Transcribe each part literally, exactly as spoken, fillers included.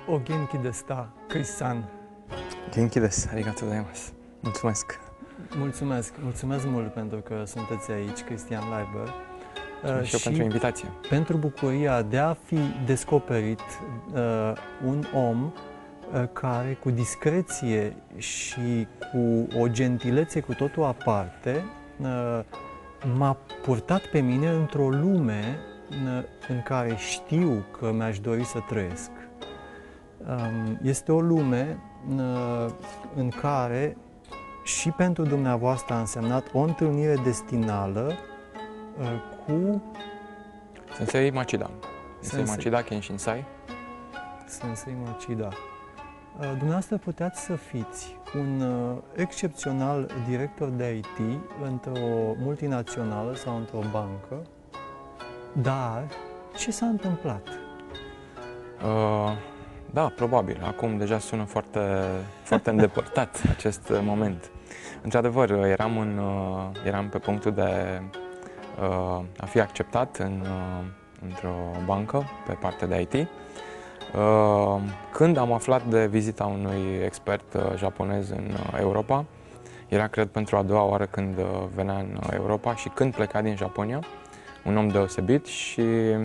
O genki desu, Chris-san. Genki desu, arigatou gozaimasu. Mulțumesc. Mulțumesc, mulțumesc mult pentru că sunteți aici, Cristian Leiber. Uh, și eu pentru invitație. Pentru bucuria de a fi descoperit uh, un om uh, care cu discreție și cu o gentilețe cu totul aparte uh, m-a purtat pe mine într-o lume uh, în care știu că mi-aș dori să trăiesc. Um, este o lume uh, în care și pentru dumneavoastră a însemnat o întâlnire destinală uh, cu Sensei Machida. Sensei Sensei. Machida Kenshinsai. Sensei Machida. Uh, Dumneavoastră puteați să fiți un uh, excepțional director de I T într-o multinațională sau într-o bancă, dar ce s-a întâmplat? Uh, da, probabil. Acum deja sună foarte, foarte îndepărtat acest moment. Într-adevăr, eram, în, uh, eram pe punctul de uh, a fi acceptat în, uh, într-o bancă pe partea de I T. Uh, când am aflat de vizita unui expert uh, japonez în uh, Europa, era, cred, pentru a doua oară când uh, venea în uh, Europa și când pleca din Japonia, un om deosebit și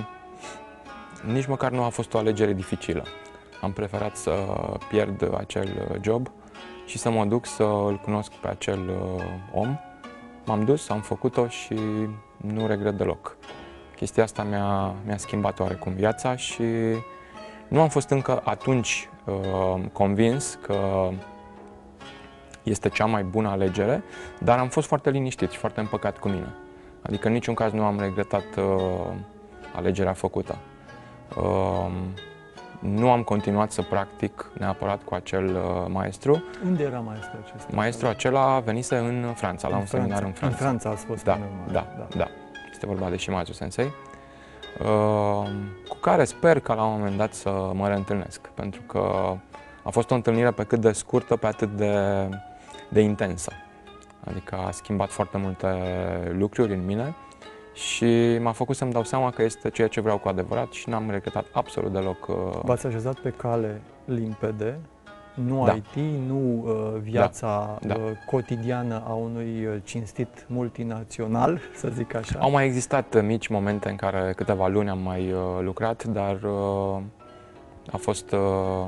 nici măcar nu a fost o alegere dificilă. Am preferat să pierd acel job și să mă duc să îl cunosc pe acel uh, om. M-am dus, am făcut-o și nu regret deloc. Chestia asta mi-a, mi-a schimbat oarecum viața și nu am fost încă atunci uh, convins că este cea mai bună alegere, dar am fost foarte liniștit și foarte împăcat cu mine. Adică în niciun caz nu am regretat uh, alegerea făcută. Uh, nu am continuat să practic neapărat cu acel uh, maestru. Unde era maestru acesta? Maestrul acela venise în Franța, la un Franța. seminar în Franța. În Franța ați fost da, până în da, da, da, da. Este vorba de Shimazu Sensei, uh, cu care sper că la un moment dat să mă reîntâlnesc, pentru că a fost o întâlnire pe cât de scurtă, pe atât de, de intensă. Adică a schimbat foarte multe lucruri în mine și m-a făcut să-mi dau seama că este ceea ce vreau cu adevărat și n-am regretat absolut deloc. Uh... V-ați așezat pe cale limpede, nu Da. I T, nu uh, viața Da. Da. Uh, cotidiană a unui uh, cinstit multinațional, să zic așa. Au mai existat mici momente în care câteva luni am mai uh, lucrat, dar uh, a fost uh,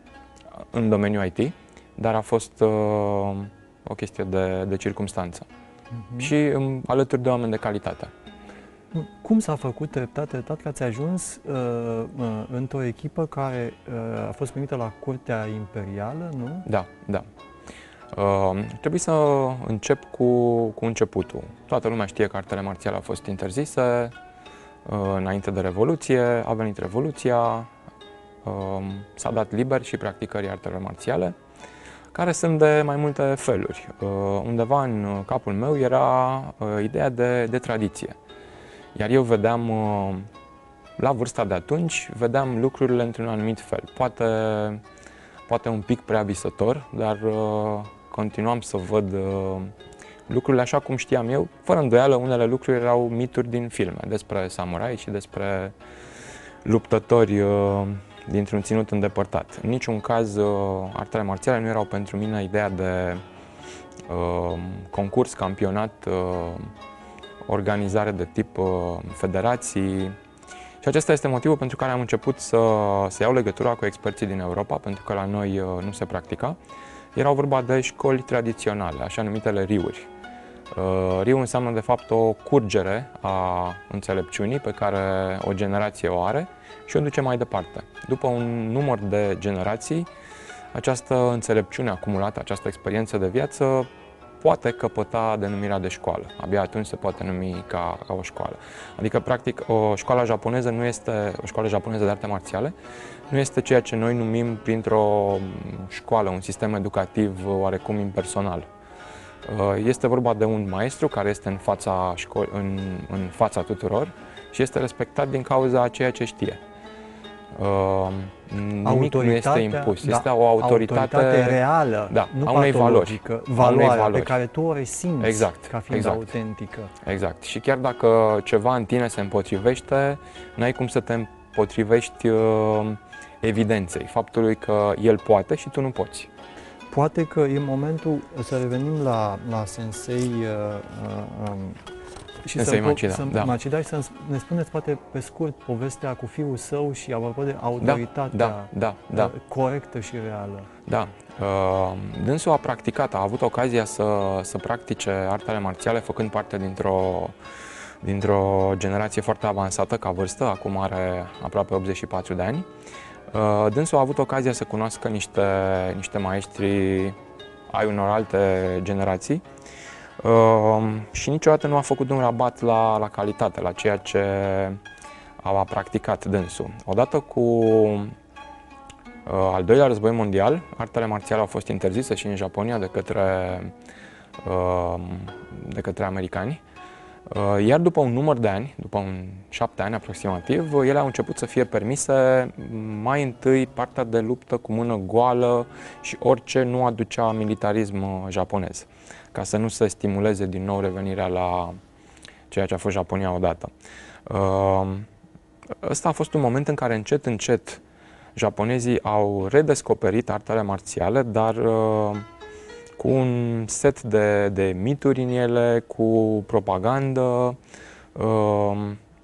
în domeniul I T, dar a fost uh, o chestie de, de circumstanță. Uh-huh. Și um, alături de oameni de calitate. Cum s-a făcut treptat, treptat că ați ajuns uh, uh, într-o echipă care uh, a fost primită la Curtea Imperială, nu? Da, da. Uh, trebuie să încep cu, cu începutul. Toată lumea știe că artele marțiale au fost interzise uh, înainte de Revoluție, a venit Revoluția, uh, s-a dat liber și practicării artelor marțiale, care sunt de mai multe feluri. Uh, undeva în capul meu era uh, ideea de, de tradiție. Iar eu vedeam, uh, la vârsta de atunci, vedeam lucrurile într-un anumit fel. Poate, poate un pic prea visător, dar uh, continuam să văd uh, lucrurile așa cum știam eu. Fără îndoială, unele lucruri erau mituri din filme, despre samurai și despre luptători uh, dintr-un ținut îndepărtat. În niciun caz, uh, artele marțiale nu erau pentru mine ideea de uh, concurs, campionat, uh, organizare de tip uh, federații. Și acesta este motivul pentru care am început să, să iau legătura cu experții din Europa, pentru că la noi uh, nu se practica. Erau vorba de școli tradiționale, așa numitele riuri. Uh, riu înseamnă de fapt o curgere a înțelepciunii pe care o generație o are și o duce mai departe. După un număr de generații, această înțelepciune acumulată, această experiență de viață poate căpăta denumirea de școală. Abia atunci se poate numi ca, ca o școală. Adică, practic, o școală japoneză nu este, o școală japoneză de arte marțiale nu este ceea ce noi numim printr-o școală, un sistem educativ oarecum impersonal. Este vorba de un maestru care este în fața, școli, în, în fața tuturor și este respectat din cauza a ceea ce știe. Uh, nimic nu este impus, da, este o autoritate, autoritate reală, da, nu a unei valori, valoarea unei valori pe care tu o resimți exact, ca fiind exact, autentică. Exact. Și chiar dacă ceva în tine se împotrivește, n-ai cum să te potrivești uh, evidenței, faptului că el poate și tu nu poți. Poate că e momentul să revenim la, la Sensei uh, uh, um, și Sensei să, Machida, să, da. Machida și să ne spuneți poate pe scurt povestea cu fiul său și apropo de autoritatea da, da, da, corectă și reală. Da. Uh, dânsul a practicat, a avut ocazia să, să practice artele marțiale făcând parte dintr-o dintr-o generație foarte avansată ca vârstă, acum are aproape optzeci și patru de ani. Uh, dânsul a avut ocazia să cunoască niște, niște maestri ai unor alte generații uh, și niciodată nu a făcut un rabat la, la calitate, la ceea ce a practicat dânsul. Odată cu uh, al doilea război mondial, artele marțiale au fost interzise și în Japonia de către, uh, de către americani. Iar după un număr de ani, după un șapte ani aproximativ, ele au început să fie permise mai întâi partea de luptă cu mână goală și orice nu aducea militarism japonez, ca să nu se stimuleze din nou revenirea la ceea ce a fost Japonia odată. Ăsta a fost un moment în care încet, încet japonezii au redescoperit artele marțiale, dar cu un set de, de mituri în ele, cu propagandă uh,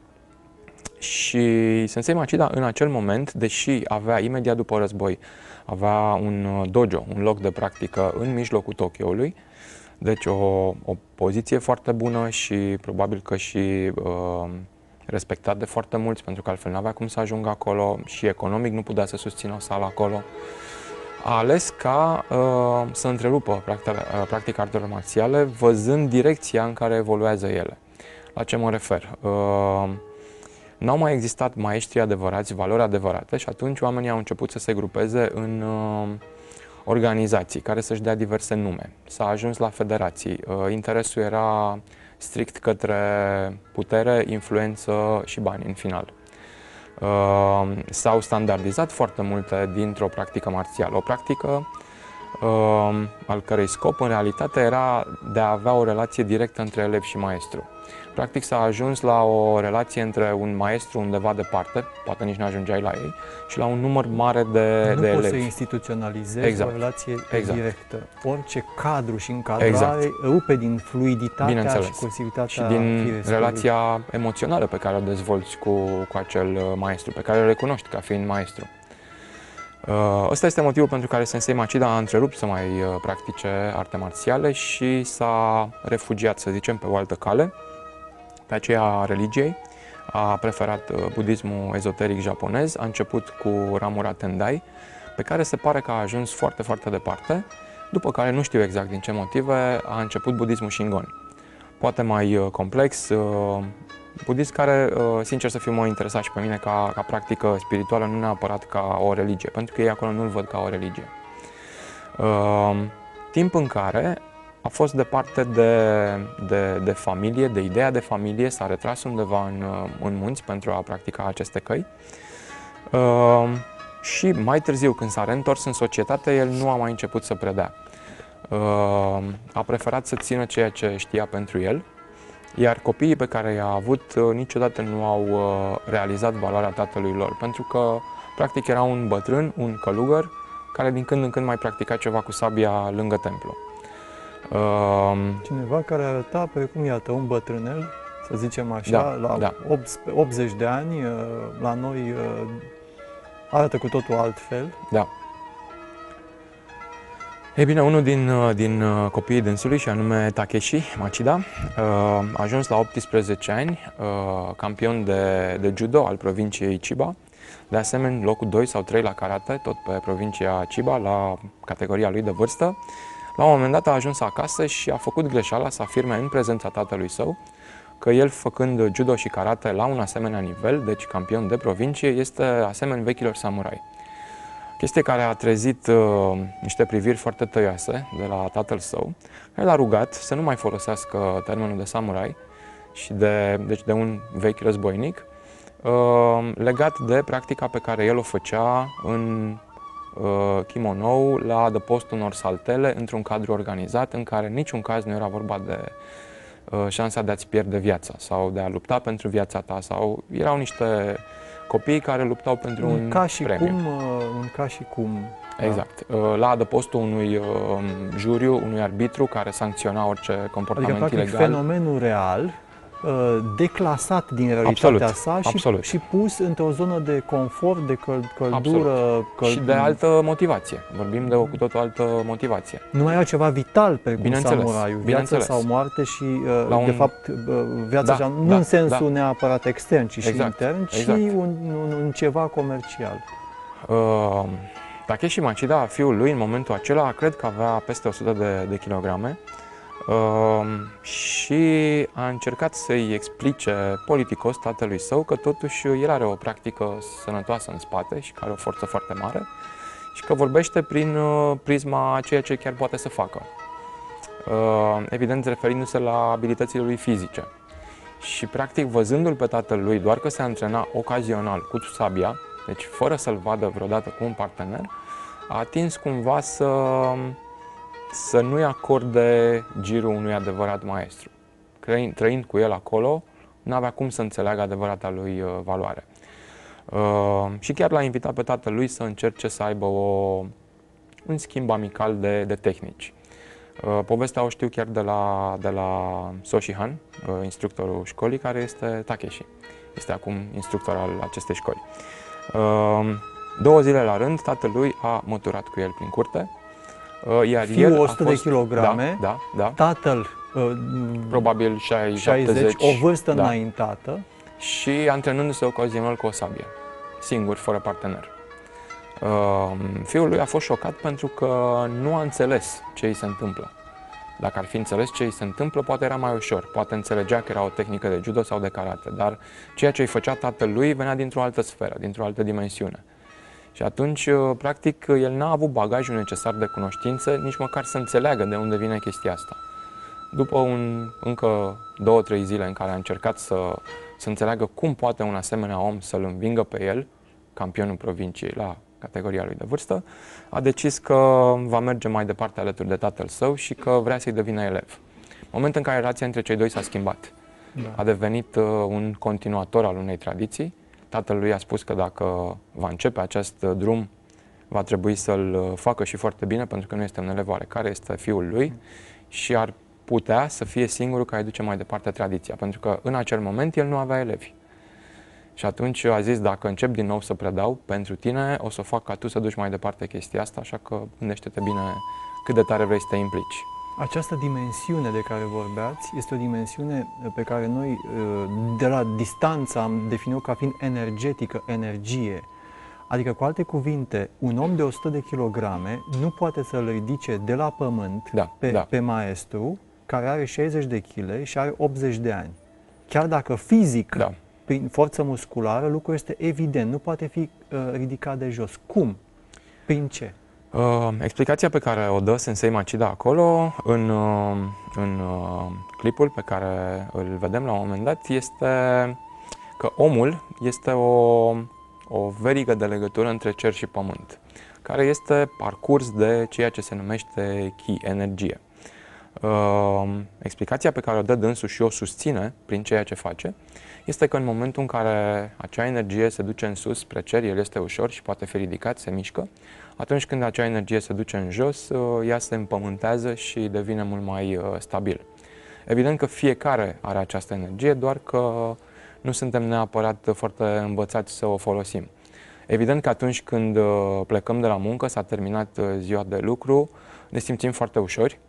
și Sensei Machida în acel moment, deși avea imediat după război, avea un dojo, un loc de practică în mijlocul Tokyoului, deci o, o poziție foarte bună și probabil că și uh, respectat de foarte mulți, pentru că altfel nu avea cum să ajungă acolo și economic nu putea să susțină o sală acolo. A ales ca uh, să întrerupă practica, practica artelor marțiale, văzând direcția în care evoluează ele. La ce mă refer? Uh, N-au mai existat maestri adevărați, valori adevărate și atunci oamenii au început să se grupeze în uh, organizații care să-și dea diverse nume. S-a ajuns la federații. Uh, interesul era strict către putere, influență și bani în final. Uh, s-au standardizat foarte multe dintr-o practică marțială. O practică uh, al cărei scop în realitate era de a avea o relație directă între elev și maestru. Practic s-a ajuns la o relație între un maestru undeva departe, poate nici nu ajungeai la ei, și la un număr mare de, nu de elevi. Nu poți să instituționalizezi exact. o relație exact. directă. Orice cadru și încadrare exact. rupe din fluiditatea și cursivitatea și din firescului. relația emoțională pe care o dezvolți cu, cu acel maestru, pe care îl recunoști ca fiind maestru. Ăsta este motivul pentru care Sensei Machida a întrerupt să mai practice arte marțiale și s-a refugiat, să zicem, pe o altă cale, pe aceea a religiei. A preferat budismul ezoteric japonez, a început cu ramura Tendai, pe care se pare că a ajuns foarte, foarte departe, după care, nu știu exact din ce motive, a început budismul Shingon. Poate mai complex, budist care, sincer să fiu, mă interesa și pe mine ca, ca practică spirituală, nu neapărat ca o religie, pentru că ei acolo nu-l văd ca o religie. Timp în care a fost departe de, de, de familie, de ideea de familie, s-a retras undeva în, în munți pentru a practica aceste căi. Uh, și mai târziu, când s-a reîntors în societate, el nu a mai început să predea. Uh, a preferat să țină ceea ce știa pentru el, iar copiii pe care i-a avut uh, niciodată nu au uh, realizat valoarea tatălui lor, pentru că, practic, era un bătrân, un călugăr, care din când în când mai practica ceva cu sabia lângă templu. Cineva care arăta precum, iată, un bătrânel, să zicem așa, da, la da. optzeci de ani, la noi arată cu totul altfel. Da. Ei bine, unul din, din copiii dânsului, și anume Takeshi Machida, a ajuns la optsprezece ani, campion de, de judo al provinciei Chiba, de asemenea locul doi sau trei la karate, tot pe provincia Chiba, la categoria lui de vârstă. La un moment dat a ajuns acasă și a făcut greșeala să afirme în prezența tatălui său că el, făcând judo și karate la un asemenea nivel, deci campion de provincie, este asemeni vechilor samurai. Chestie care a trezit uh, niște priviri foarte tăioase de la tatăl său, care l-a rugat să nu mai folosească termenul de samurai și de, deci de un vechi războinic, uh, legat de practica pe care el o făcea în kimonou la adăpostul unor saltele într-un cadru organizat în care în niciun caz nu era vorba de uh, șansa de a-ți pierde viața sau de a lupta pentru viața ta, sau erau niște copiii care luptau pentru un, un ca și premiu. cum, un ca și cum. Exact. Da. La adăpostul unui juriu, unui arbitru care sancționa orice comportament adică, practic, ilegal. Fenomenul real declasat din realitatea absolut, sa și, absolut. și pus într-o zonă de confort, de căl- căldură. Căl... Și de altă motivație. Vorbim de o cu totul altă motivație. Nu mai era ceva vital precum samuraiul, viață sau moarte și, un... de fapt, viața da, nu da, în sensul da. neapărat extern, ci exact, și intern, ci exact. un, un, un ceva comercial. Uh, Takeshi Machida, fiul lui, în momentul acela, cred că avea peste o sută de, de kilograme. Uh, și a încercat să-i explice politicos tatălui său că totuși el are o practică sănătoasă în spate și că are o forță foarte mare și că vorbește prin uh, prisma a ceea ce chiar poate să facă. Uh, evident, referindu-se la abilitățile lui fizice. Și practic, văzându-l pe tatălui doar că se antrena ocazional cu sabia, deci fără să-l vadă vreodată cu un partener, a atins cumva să să nu-i acorde girul unui adevărat maestru. Trăind cu el acolo, nu avea cum să înțeleagă adevărata lui uh, valoare. Uh, și chiar l-a invitat pe tatălui să încerce să aibă o, un schimb amical de, de tehnici. Uh, povestea o știu chiar de la, de la Soshihan, uh, instructorul școlii, care este Takeshi. Este acum instructor al acestei școli. Uh, două zile la rând, tatălui a măturat cu el prin curte. Iar Fiul el o sută fost, de kilograme, da, da, da. tatăl probabil șaizeci, șaptezeci, o vârstă da. înaintată. Și antrenându-se ocazional cu o sabie, singur, fără partener. Uh, fiul lui a fost șocat pentru că nu a înțeles ce îi se întâmplă. Dacă ar fi înțeles ce îi se întâmplă, poate era mai ușor, poate înțelegea că era o tehnică de judo sau de karate, dar ceea ce îi făcea tatălui venea dintr-o altă sferă, dintr-o altă dimensiune. Și atunci, practic, el n-a avut bagajul necesar de cunoștințe, nici măcar să înțeleagă de unde vine chestia asta. După un, încă două, trei zile în care a încercat să, să înțeleagă cum poate un asemenea om să-l învingă pe el, campionul provinciei la categoria lui de vârstă, a decis că va merge mai departe alături de tatăl său și că vrea să-i devină elev. Moment în care relația între cei doi s-a schimbat. Da. A devenit un continuator al unei tradiții. Tatăl lui a spus că dacă va începe acest drum, va trebui să-l facă și foarte bine, pentru că nu este un elev oarecare, este fiul lui și ar putea să fie singurul care duce mai departe tradiția, pentru că în acel moment el nu avea elevi. Și atunci a zis, dacă încep din nou să predau pentru tine, o să fac ca tu să duci mai departe chestia asta, așa că gândește-te bine cât de tare vrei să te implici. Această dimensiune de care vorbeați este o dimensiune pe care noi, de la distanță, am definit-o ca fiind energetică, energie. Adică, cu alte cuvinte, un om de o sută de kilograme nu poate să-l ridice de la pământ da, pe, da. pe maestru, care are șaizeci de kilograme și are optzeci de ani. Chiar dacă fizic, da. prin forță musculară, lucrul este evident, nu poate fi uh, ridicat de jos. Cum? Prin ce? Uh, explicația pe care o dă Sensei Machida acolo, în, uh, în uh, clipul pe care îl vedem la un moment dat, este că omul este o, o verigă de legătură între cer și pământ, care este parcurs de ceea ce se numește chi, energie. Uh, explicația pe care o dă dânsul și o susține prin ceea ce face, este că în momentul în care acea energie se duce în sus spre cer, el este ușor și poate fi ridicat, se mișcă. Atunci când acea energie se duce în jos, ea se împământează și devine mult mai stabil. Evident că fiecare are această energie, doar că nu suntem neapărat foarte învățați să o folosim. Evident că atunci când plecăm de la muncă, s-a terminat ziua de lucru, ne simțim foarte ușori.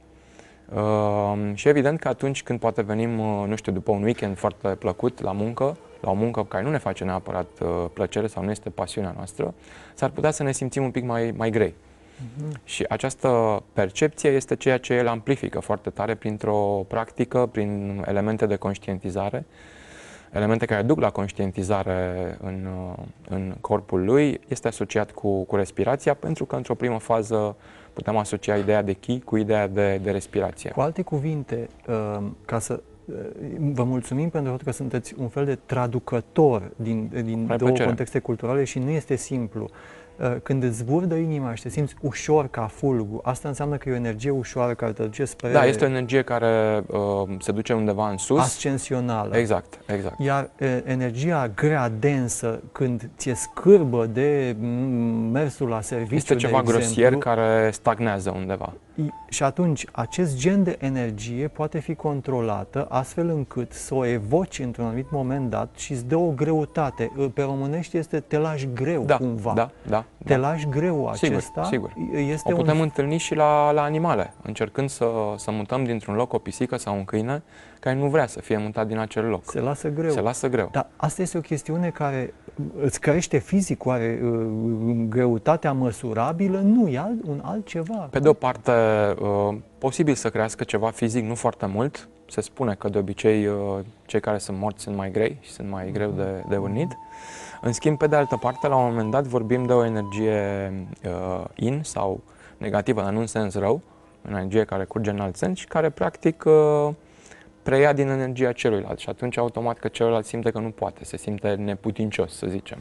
Uh, și evident că atunci când poate venim, uh, nu știu, după un weekend foarte plăcut la muncă, la o muncă care nu ne face neapărat uh, plăcere sau nu este pasiunea noastră, s-ar putea să ne simțim un pic mai, mai grei. Uh-huh. Și această percepție este ceea ce el amplifică foarte tare printr-o practică, prin elemente de conștientizare, elemente care duc la conștientizare în, uh, în corpul lui, este asociat cu, cu respirația, pentru că într-o primă fază putem asocia ideea de chi cu ideea de, de respirație. Cu alte cuvinte, ca să vă mulțumim pentru faptul că sunteți un fel de traducător din, din două plăcere. contexte culturale și nu este simplu. Când îți zburdă inima și te simți ușor ca fulgul, asta înseamnă că e o energie ușoară care te duce spre... Da, este o energie care uh, se duce undeva în sus. Ascensională. Exact, exact. Iar uh, energia grea, densă, când ți-e scârbă de mersul la serviciu, este ceva de grosier exemplu, care stagnează undeva. Și atunci, acest gen de energie poate fi controlată astfel încât să o evoci într-un anumit moment dat și îți dă o greutate. Pe românești este te lași greu, da, cumva. Da, da, te da. lași greu acesta. Sigur, sigur. Este o putem un... întâlni și la, la animale, încercând să, să mutăm dintr-un loc o pisică sau un câine care nu vrea să fie mutat din acel loc. Se lasă greu. Se lasă greu. Dar asta este o chestiune care îți crește fizic, oare greutatea măsurabilă? Nu, e alt, un altceva. Pe de o parte, posibil să crească ceva fizic, nu foarte mult. Se spune că de obicei cei care sunt morți sunt mai grei și sunt mai greu de, de unit. În schimb, pe de altă parte, la un moment dat vorbim de o energie uh, in sau negativă, dar nu în sens rău, o energie care curge în alt sens și care practic uh, preia din energia celuilalt și atunci automat că celălalt simte că nu poate, se simte neputincios, să zicem.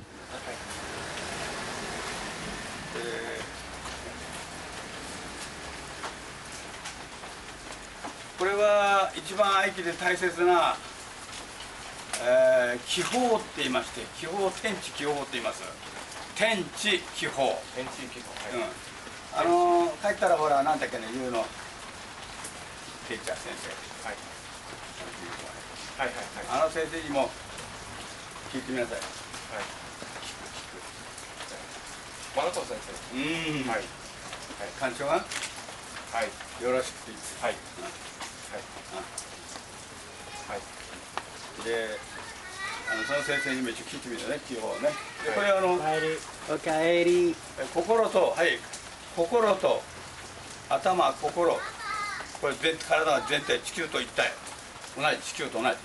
これは一番合気で大切な、えー、気法って言いまして、気法天地気法って言います。天地気法。天地気法。はい、うん。あのー、帰ったらほらなんだっけね言うの。テイチャー先生。はい。はいはいはい。あの先生にも聞いてみなさい。はい。聞く聞く。マナト先生。うん。はい。はい。館長が。はい。よろしくって言って。はい。はい、で、あのその先生にも一応聞いてみたね、基本ね。で、これあの、おかえり。心と、はい、心と頭、心、これ全体は全体地球と一体、同じ地球と同じ。はい、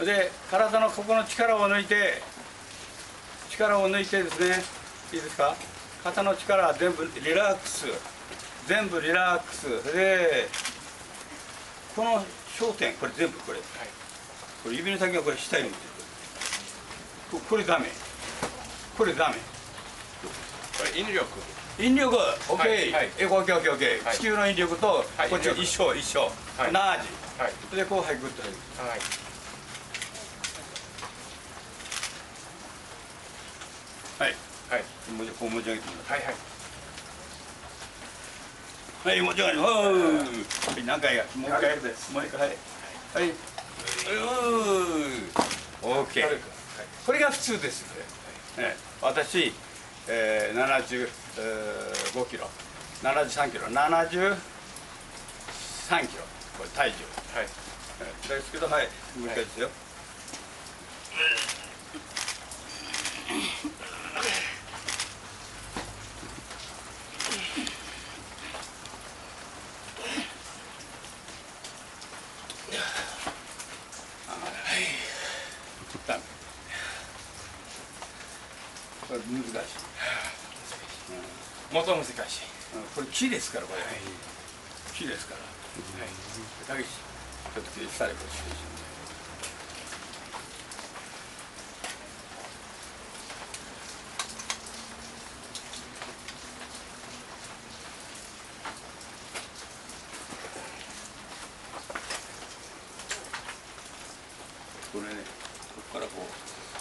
で、体のここの力を抜いて、力を抜いてですね、いいですか？肩の力は全部リラックス、全部リラックスで。この焦点、これ全部これ、はい、これ指の先がこれ下に向いてる。これダメ。これダメ。これ引力。引力、オッケー。はい、え、オッケーオッケーオッケー。地球の引力とこっち一緒一緒。はい、同じ。はい。でこうはいグッと入る。はい。はい。はい。もうこう持ち上げてみます。はいはい。はい、もちろん、はい、何回や、もう一回、もう一回、はい、はい、オーケー。これが普通です。ね、私、えー、ななじゅうごキロ、ななじゅうさんキロ、ななじゅうさんキロ、これ体重。はい。ですけど、はい、もう一回ですよ。これ難しい。もっと難しい。これ木ですからこれ。木ですから。はい。だけちょっとしたらこれ。これね、ここからこう。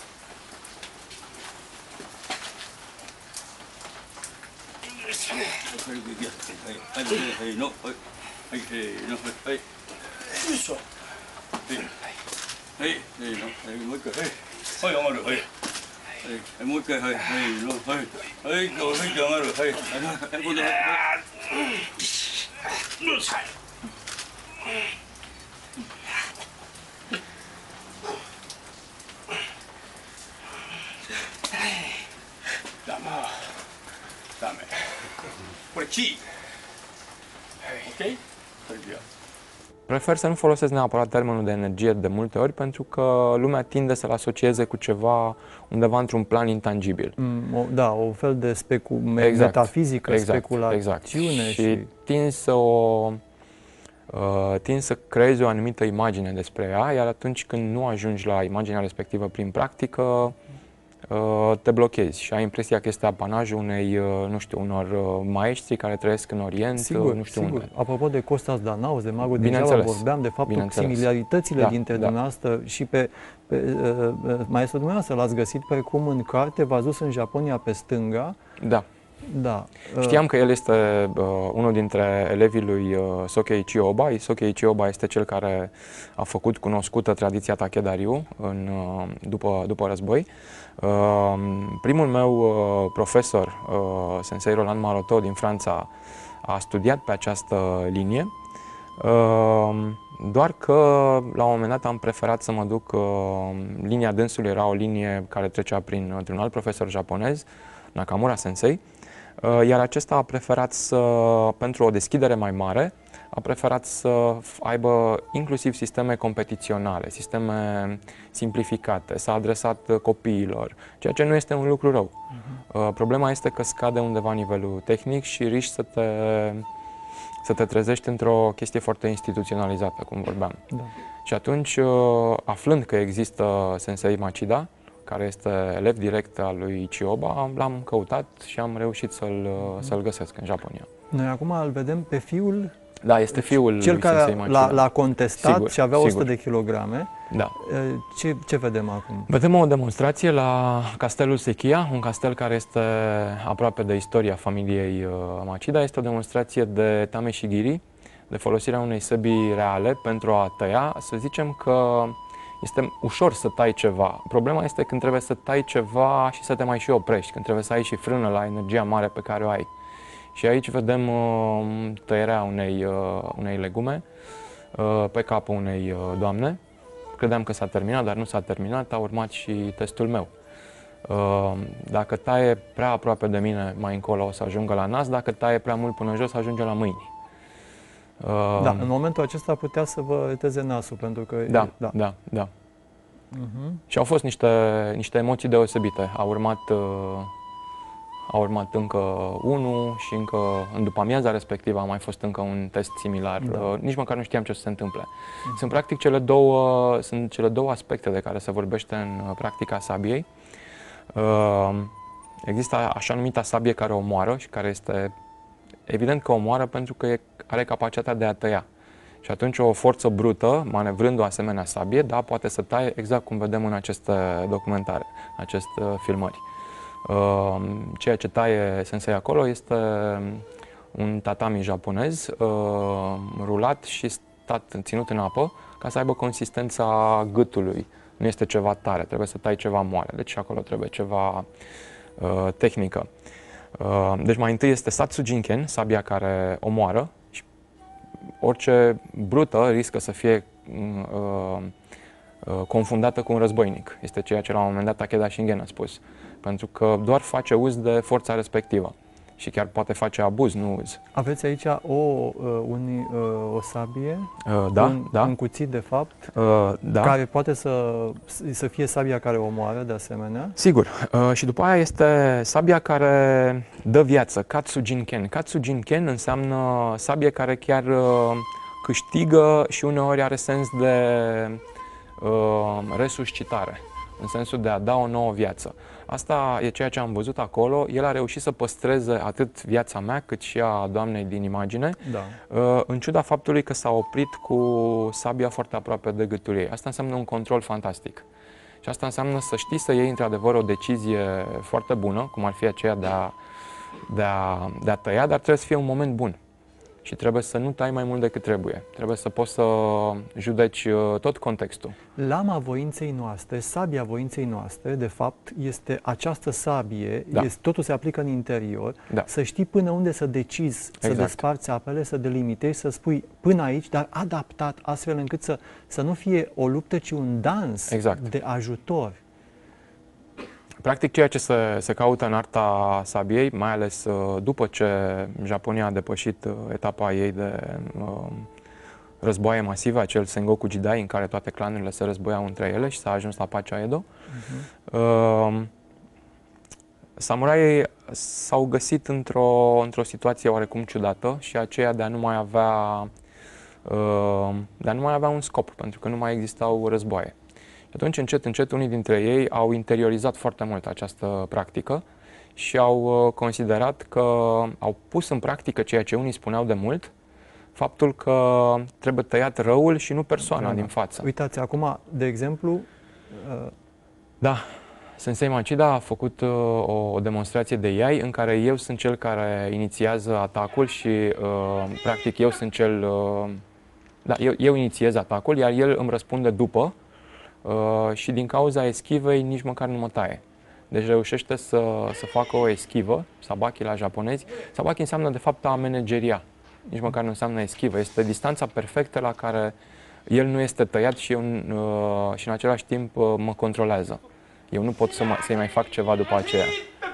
はい、はい、はい、の、はい、はい、の、はい、よいしょ。はい、はい、の、はい、もう一回、はい、はい、上がる、はい、はい、もう一回、はい、はい、の、はい、はい、はい、上がる、はい、はい、今度は、はい、よし。ダメ。ダメ。これ木。Ok? Prefer să nu folosesc neapărat termenul de energie de multe ori, pentru că lumea tinde să-l asocieze cu ceva undeva într-un plan intangibil. Mm, o, da, o fel de specu exact, metafizică, exact, speculațiune. Exact. Și, și tind să o uh, tind să creezi o anumită imagine despre ea, iar atunci când nu ajungi la imaginea respectivă prin practică, te blochezi și ai impresia că este apanajul unei, nu știu, unor maestri care trăiesc în Orient, sigur, nu știu sigur. unde. Apropo de Costas Danaos, de Magul din Java, vorbeam de faptul similaritățile da, dintre da. dumneavoastră și pe, pe uh, maestrul dumneavoastră l-ați găsit precum în carte, v-ați dus în Japonia pe stânga. Da. Da. Știam că el este uh, unul dintre elevii lui uh, Sokei Chiyoba. Sokei Chiyoba este cel care a făcut cunoscută tradiția Takeda-ryu în, uh, după, după război. Uh, primul meu uh, profesor, uh, Sensei Roland Maroto din Franța, a studiat pe această linie, uh, doar că la un moment dat am preferat să mă duc, uh, linia dânsului era o linie care trecea prin, prin un alt profesor japonez, Nakamura Sensei, iar acesta a preferat să, pentru o deschidere mai mare, a preferat să aibă inclusiv sisteme competiționale, sisteme simplificate, s-a adresat copiilor, ceea ce nu este un lucru rău. Uh-huh. Problema este că scade undeva nivelul tehnic și riști să te, să te trezești într-o chestie foarte instituționalizată, cum vorbeam. Da. Și atunci, aflând că există Sensei Machida, care este elev direct al lui Chiyoba, l-am căutat și am reușit să-l să-l găsesc în Japonia. Noi acum îl vedem pe fiul, da, este fiul cel lui care l-a contestat, sigur, și avea sigur. o sută de kilograme. Da. Ce, ce vedem acum? Vedem o demonstrație la castelul Sekiya, un castel care este aproape de istoria familiei Machida. Este o demonstrație de tameshigiri, de folosirea unei săbii reale pentru a tăia. Să zicem că este ușor să tai ceva. Problema este când trebuie să tai ceva și să te mai și oprești, când trebuie să ai și frână la energia mare pe care o ai. Și aici vedem uh, tăierea unei, uh, unei legume uh, pe capul unei uh, doamne. Credeam că s-a terminat, dar nu s-a terminat, a urmat și testul meu. Uh, dacă taie prea aproape de mine, mai încolo o să ajungă la nas, dacă taie prea mult până jos, ajunge la mâini. Uh, da, în momentul acesta putea să vă reteze nasul, pentru că... Da, e, da, da, da. Uh-huh. Și au fost niște, niște emoții deosebite. A urmat, uh, a urmat încă unul și încă în după amiaza respectivă a mai fost încă un test similar. Da. Uh, nici măcar nu știam ce o să se întâmple. Uh-huh. Sunt practic cele două, sunt cele două aspecte de care se vorbește în practica sabiei. Uh, există așa numita sabie care omoară și care este evident că omoară pentru că are capacitatea de a tăia. Și atunci o forță brută, manevrând o asemenea sabie, da, poate să taie exact cum vedem în aceste documentare, în aceste filmări. Ceea ce taie Sensei acolo este un tatami japonez rulat și stat, ținut în apă ca să aibă consistența gâtului. Nu este ceva tare, trebuie să tai ceva moale. Deci acolo trebuie ceva uh, tehnică. Uh, deci mai întâi este Satsu Jinken, sabia care omoară și orice brută riscă să fie uh, uh, confundată cu un războinic. Este ceea ce la un moment dat Takeda Shingen a spus. Pentru că doar face uz de forța respectivă și chiar poate face abuz, nu uz. Aveți aici o, uh, un, uh, o sabie, uh, da, un, da. un cuțit de fapt, uh, da. care poate să, să fie sabia care omoară de asemenea. Sigur. Uh, și după aia este sabia care dă viață, Katsu Jinken. Katsu Jinken înseamnă sabie care chiar uh, câștigă și uneori are sens de uh, resuscitare, în sensul de a da o nouă viață. Asta e ceea ce am văzut acolo. El a reușit să păstreze atât viața mea, cât și a doamnei din imagine, da. în ciuda faptului că s-a oprit cu sabia foarte aproape de gâtul ei. Asta înseamnă un control fantastic. Și asta înseamnă să știi să iei într-adevăr o decizie foarte bună, cum ar fi aceea de a, de a, de a tăia, dar trebuie să fie un moment bun. Și trebuie să nu tai mai mult decât trebuie. Trebuie să poți să judeci tot contextul. Lama voinței noastre, sabia voinței noastre, de fapt, este această sabie, da. este, totul se aplică în interior, da. să știi până unde să decizi, exact. Să desparți apele, să delimitezi, să spui până aici, dar adaptat astfel încât să, să nu fie o luptă, ci un dans exact. De ajutor. Practic, ceea ce se, se caută în arta sabiei, mai ales uh, după ce Japonia a depășit uh, etapa ei de uh, războaie masive, acel Sengoku Jidai, în care toate clanurile se războiau între ele și s-a ajuns la pacea Edo, uh-huh. uh, samuraii s-au găsit într-o într-o situație oarecum ciudată și aceea de a nu mai avea, uh, de a nu mai avea un scop, pentru că nu mai existau războaie. atunci, încet, încet, unii dintre ei au interiorizat foarte mult această practică și au considerat că au pus în practică ceea ce unii spuneau de mult, faptul că trebuie tăiat răul și nu persoana da, din față. Uitați, acum, de exemplu... Uh... Da, Sensei Machida a făcut uh, o demonstrație de iai în care eu sunt cel care inițiază atacul și, uh, practic, eu sunt cel... Uh, da, eu, eu inițiez atacul, iar el îmi răspunde după uh, și din cauza eschivei nici măcar nu mă taie. Deci reușește să, să facă o eschivă, sabaki la japonezi. Sabaki înseamnă, de fapt, a manageria. Nici măcar nu înseamnă eschivă. Este distanța perfectă la care el nu este tăiat și, eu, uh, și în același timp uh, mă controlează. Eu nu pot să mă, să-i mai fac ceva după aceea.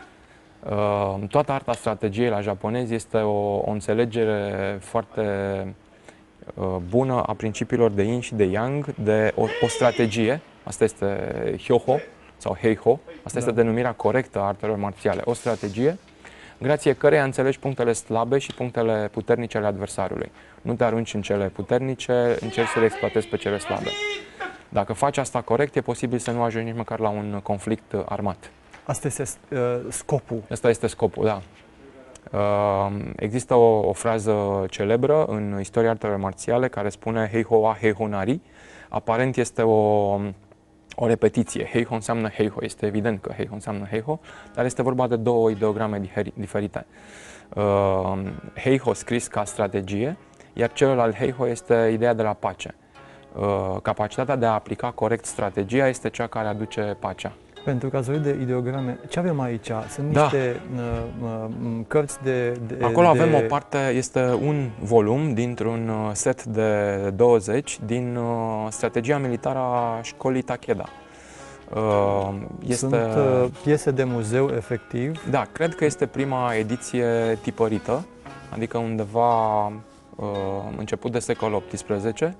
Uh, toată arta strategiei la japonezi este o, o înțelegere foarte uh, bună a principiilor de yin și de yang, de o, o strategie. Asta este hyoho sau heiho. Asta da. Este denumirea corectă a artelor marțiale. O strategie grație căreia înțelegi punctele slabe și punctele puternice ale adversarului. Nu te arunci în cele puternice, încerci să le exploatezi pe cele slabe. Dacă faci asta corect, e posibil să nu ajungi nici măcar la un conflict armat. Asta este uh, scopul. Asta este scopul, da. Uh, există o, o frază celebră în istoria artelor marțiale care spune Heiho wa Heiho nari. Aparent este o... O repetiție. Heiho înseamnă heiho. Este evident că heiho înseamnă heiho, dar este vorba de două ideograme diferite. Uh, heiho scris ca strategie, iar celălalt heiho este ideea de la pace. Uh, capacitatea de a aplica corect strategia este cea care aduce pacea. Pentru că ați vorbit de ideograme, ce avem aici? Sunt niște da. uh, uh, cărți de, de... Acolo de... avem o parte, este un volum dintr-un set de douăzeci din uh, strategia militară a școlii Takeda. Uh, este... Sunt uh, piese de muzeu, efectiv? Da, cred că este prima ediție tipărită, adică undeva uh, început de secolul optsprezece.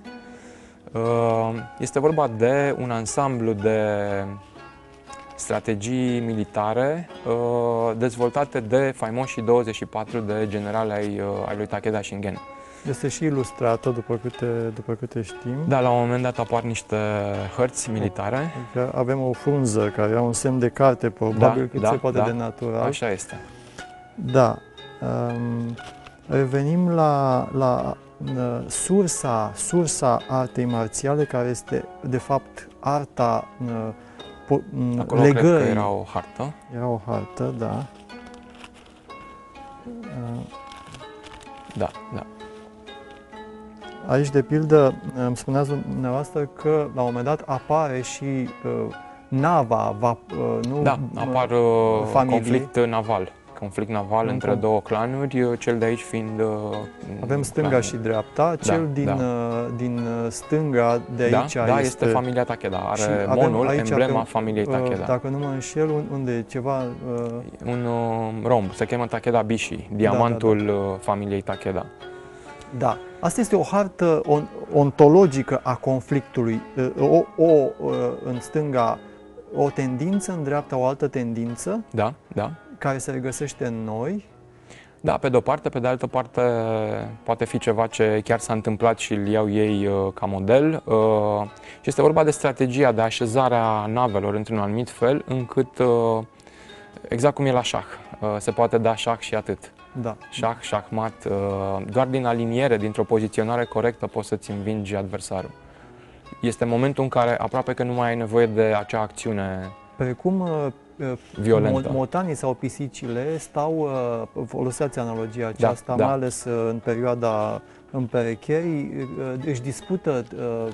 Uh, este vorba de un ansamblu de strategii militare uh, dezvoltate de faimoșii douăzeci și patru de generali ai, uh, ai lui Takeda Shingen. Este și ilustrată, după câte, după câte știm. Da, la un moment dat apar niște hărți militare. Adică avem o frunză care are un semn de carte, probabil, da, cât da, se poate da. de natural. Așa este. Da. Um, revenim la, la uh, sursa, sursa artei marțiale, care este, de fapt, arta uh, Acolo legării. Cred că era o hartă. Era o hartă, da. Da, da. Aici, de pildă, îmi spuneați dumneavoastră că la un moment dat apare și uh, nava, va, uh, nu? Da, apar uh, conflict naval. Conflict naval în între două clanuri, cel de aici fiind... Uh, Avem stânga clanul. Și dreapta, cel da, din, da. Uh, din stânga de aici da, da, este... este... familia Takeda, are monul, emblema avem, familiei Takeda. Dacă nu mă înșel, unde e ceva... Uh... Un uh, romb, se cheamă Takeda Bishi, diamantul da, da, da. familiei Takeda. Da, asta este o hartă on, ontologică a conflictului, o, o, în stânga o tendință, în dreapta o altă tendință. Da, da. Care se regăsește în noi. Da, pe de-o parte, pe de altă parte poate fi ceva ce chiar s-a întâmplat și îl iau ei uh, ca model. Uh, și este vorba de strategia de așezare a navelor într-un anumit fel, încât, uh, exact cum e la șah, uh, se poate da șah și atât. Da. Șah, șahmat, uh, doar din aliniere, dintr-o poziționare corectă poți să-ți învingi adversarul. Este momentul în care aproape că nu mai ai nevoie de acea acțiune precum uh, violentă. Motanii sau pisicile stau, foloseați analogia aceasta, da, mai da. ales în perioada împerecherii, își dispută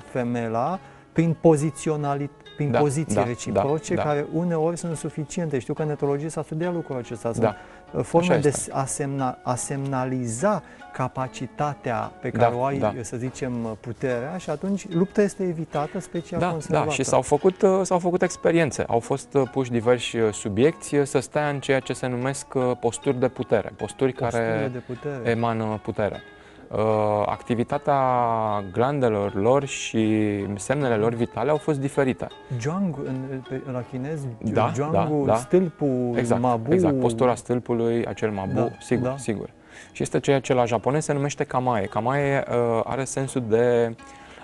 femela prin poziționalitate, prin da, poziții da, reciproce, da, da. care uneori sunt suficiente. Știu că în etologie s-a studiat lucrul acesta. Sunt da. forme de a, semna, a semnaliza capacitatea pe care da, o ai, da. să zicem, puterea, și atunci lupta este evitată, special da, conservată. Da, și s-au făcut, s-au făcut experiențe. Au fost puși diversi subiecți să stea în ceea ce se numesc posturi de putere, posturi Posturile care de putere. emană putere. Uh, activitatea glandelor lor și semnele lor vitale au fost diferite. Zhuang, în, la chinez, da, Zhuangul, da, da. stâlpul, exact, mabu. Exact, postura stâlpului, acel mabu, da, sigur, da. sigur. Și este ceea ce la japonez se numește kamae. Kamae uh, are sensul de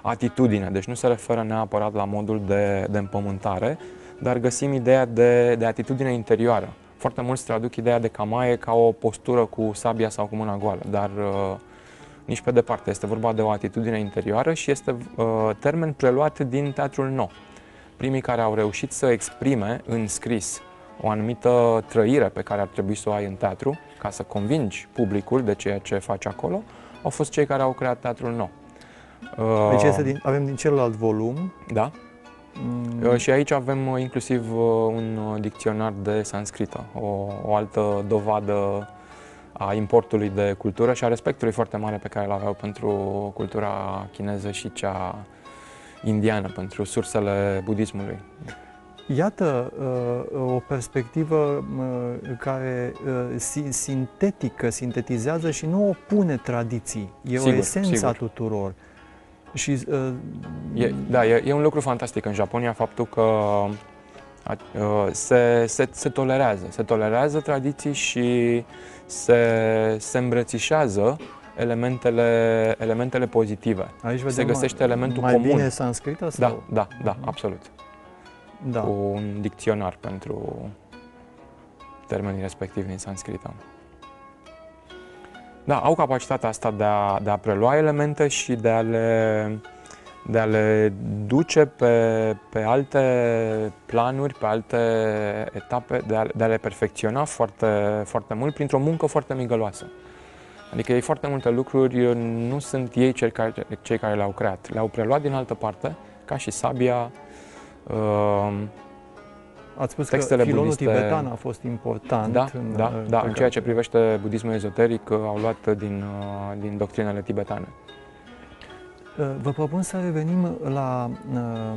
atitudine, deci nu se referă neapărat la modul de, de împământare, dar găsim ideea de, de atitudine interioară. Foarte mulți traduc ideea de kamae ca o postură cu sabia sau cu mâna goală, dar uh, nici pe departe. Este vorba de o atitudine interioară și este uh, termen preluat din teatrul No. Primii care au reușit să exprime în scris o anumită trăire pe care ar trebui să o ai în teatru, ca să convingi publicul de ceea ce faci acolo, au fost cei care au creat teatrul No. Uh, deci este din, avem din celălalt volum. Da. Mm. Uh, și aici avem uh, inclusiv uh, un uh, dicționar de sanscrită, o, o altă dovadă a importului de cultură și a respectului foarte mare pe care îl aveau pentru cultura chineză și cea indiană, pentru sursele budismului. Iată uh, o perspectivă uh, care uh, sintetică, sintetizează și nu opune tradiții. E Sigur, o esență sigur. a tuturor. Și, uh, e, da, e, e un lucru fantastic în Japonia faptul că uh, se, se, se tolerează. Se tolerează tradiții și se, se îmbrățișează elementele, elementele pozitive. Aici vedem se găsește elementul mai comun. bine sanscrită? Sau? Da, da, da, absolut. Da. Cu un dicționar pentru termenii respectivi din sanscrită. Da, au capacitatea asta de a, de a prelua elemente și de a le, de a le duce pe, pe alte planuri, pe alte etape, de a, de a le perfecționa foarte, foarte mult printr-o muncă foarte migăloasă. Adică ei foarte multe lucruri nu sunt ei cei care, cei care le-au creat. Le-au preluat din altă parte, ca și sabia. Uh, Ați spus textele că filonul budiste, tibetan a fost important. Da, în, da, în, da. În ceea ce privește budismul ezoteric, au luat din, din doctrinele tibetane. Vă propun să revenim la um,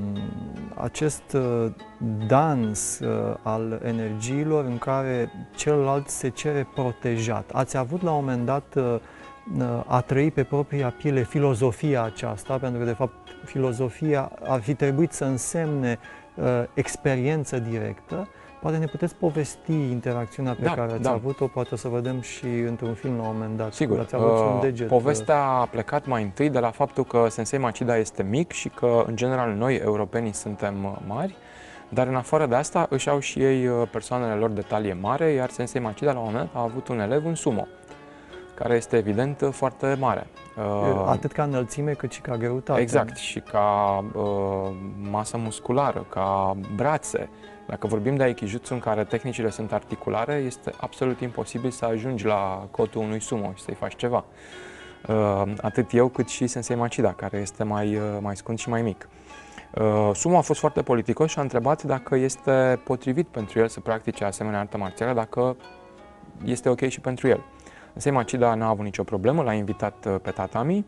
acest uh, dans uh, al energiilor în care celălalt se cere protejat. Ați avut la un moment dat uh, a trăi pe propria piele filozofia aceasta, pentru că de fapt filozofia ar fi trebuit să însemne uh, experiență directă. Poate ne puteți povesti interacțiunea pe da, care ați da. avut-o, poate o să vedem și într-un film la un moment dat. Sigur, ați avut uh, un deget. Povestea a plecat mai întâi de la faptul că Sensei Machida este mic și că, în general, noi, europenii, suntem mari, dar în afară de asta își au și ei persoanele lor de talie mare, iar Sensei Machida, la un moment dat, a avut un elev în sumo, care este, evident, foarte mare. Atât ca înălțime, cât și ca greutate. Exact, și ca uh, masă musculară, ca brațe. Dacă vorbim de Aikijutsu în care tehnicile sunt articulare, este absolut imposibil să ajungi la cotul unui sumo și să-i faci ceva. Uh, atât eu cât și Sensei Machida, care este mai, uh, mai scund și mai mic. Uh, sumo a fost foarte politicos și a întrebat dacă este potrivit pentru el să practice asemenea artă marțială, dacă este ok și pentru el. Sensei Machida n-a avut nicio problemă, l-a invitat uh, pe tatami.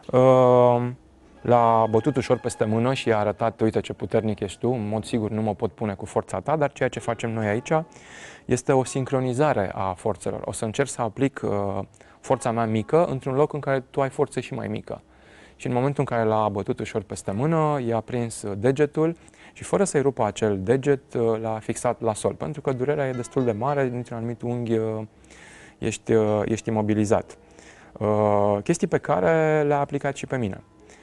Uh, L-a bătut ușor peste mână și i-a arătat, uite ce puternic ești tu, în mod sigur nu mă pot pune cu forța ta, dar ceea ce facem noi aici este o sincronizare a forțelor. O să încerc să aplic uh, forța mea mică într-un loc în care tu ai forță și mai mică. Și în momentul în care l-a bătut ușor peste mână, i-a prins degetul și fără să-i rupă acel deget, uh, l-a fixat la sol, pentru că durerea e destul de mare, dintr-un anumit unghi uh, ești, uh, ești imobilizat. Uh, chestii pe care le-a aplicat și pe mine.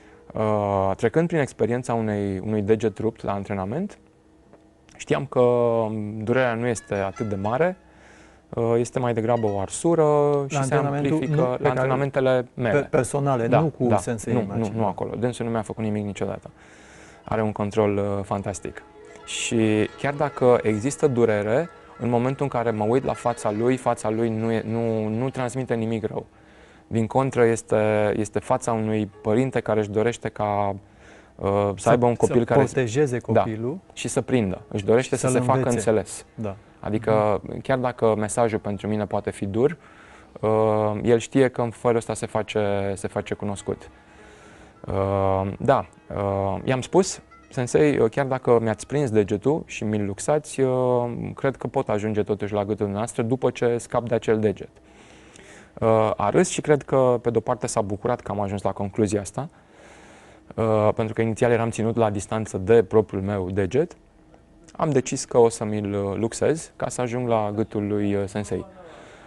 Uh, trecând prin experiența unei, unui deget rupt la antrenament, știam că durerea nu este atât de mare, uh, este mai degrabă o arsură și se amplifică nu, la antrenamentele mele. Personale, da, nu cu da, Sensei nu, Machida. nu, nu acolo. Dânsul nu mi-a făcut nimic niciodată. Are un control uh, fantastic. Și chiar dacă există durere, în momentul în care mă uit la fața lui, fața lui nu, e, nu, nu transmite nimic rău. Din contră, este, este fața unui părinte care își dorește ca uh, să, să aibă un copil să care protejeze copilul, da, și să prindă. Își dorește să se învețe. facă înțeles. Da. Adică, chiar dacă mesajul pentru mine poate fi dur, uh, el știe că în felul ăsta se face, se face cunoscut. Uh, da, uh, i-am spus, Sensei, chiar dacă mi-ați prins degetul și mi-l luxați, uh, cred că pot ajunge totuși la gâtul noastră după ce scap de acel deget. Uh, a râs și cred că, pe de-o parte, s-a bucurat că am ajuns la concluzia asta, uh, pentru că inițial eram ținut la distanță de propriul meu deget. Am decis că o să mi-l luxez ca să ajung la gâtul lui Sensei.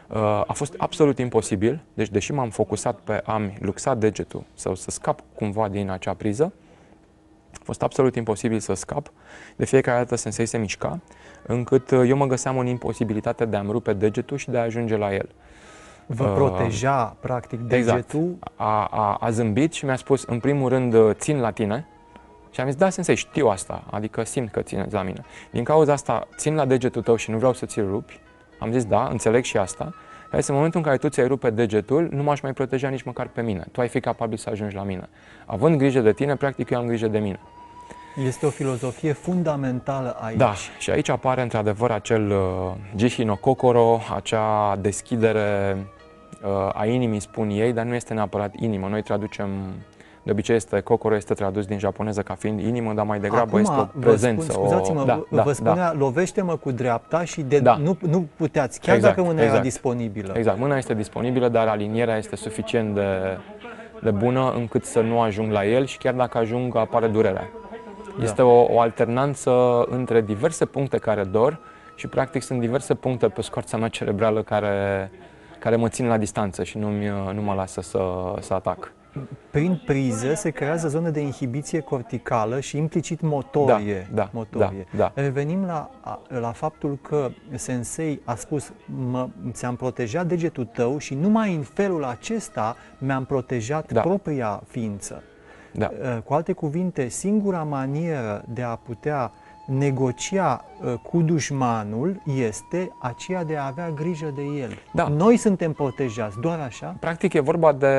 A fost absolut imposibil, deci deși m-am focusat pe a-mi luxa degetul sau să scap cumva din acea priză, a fost absolut imposibil să scap. De fiecare dată sensei se mișca, încât eu mă găseam în imposibilitate de a-mi rupe degetul și de a ajunge la el. Vă proteja, uh, practic, degetul? Exact. A, a, a zâmbit și mi-a spus, în primul rând, țin la tine. Și am zis, da, sensei, știu asta, adică simt că țineți la mine. Din cauza asta, țin la degetul tău și nu vreau să ți-l rupi. Am zis, da, înțeleg și asta. Dar în momentul în care tu ți-ai rupe degetul, nu m-aș mai proteja nici măcar pe mine. Tu ai fi capabil să ajungi la mine. Având grijă de tine, practic eu am grijă de mine. Este o filozofie fundamentală aici. Da, și aici apare într-adevăr acel uh, Jishi no Kokoro, acea deschidere uh, a inimii, spun ei, dar nu este neapărat inimă. Noi traducem, de obicei este Kokoro, este tradus din japoneză ca fiind inimă, dar mai degrabă Acum, este o prezență. Spun, scuzați-mă, o... Da, vă da, spunea, da. lovește-mă cu dreapta și de, Da. nu, nu puteați, chiar exact, dacă mâna exact. era disponibilă. Exact, mâna este disponibilă, dar alinierea este suficient de, de bună încât să nu ajung la el și chiar dacă ajung, apare durerea. Da. Este o, o alternanță între diverse puncte care dor și practic sunt diverse puncte pe scoarța mea cerebrală care, care mă țin la distanță și nu, nu mă lasă să, să atac. Prin priză se creează zone de inhibiție corticală și implicit motorie. Da, da, motorie. da, da. Revenim la, la faptul că sensei a spus, mă, ți-am protejat degetul tău și numai în felul acesta mi-am protejat da. propria ființă. Da. Cu alte cuvinte, singura manieră de a putea negocia cu dușmanul este aceea de a avea grijă de el. Da. Noi suntem protejați, doar așa? Practic e vorba de,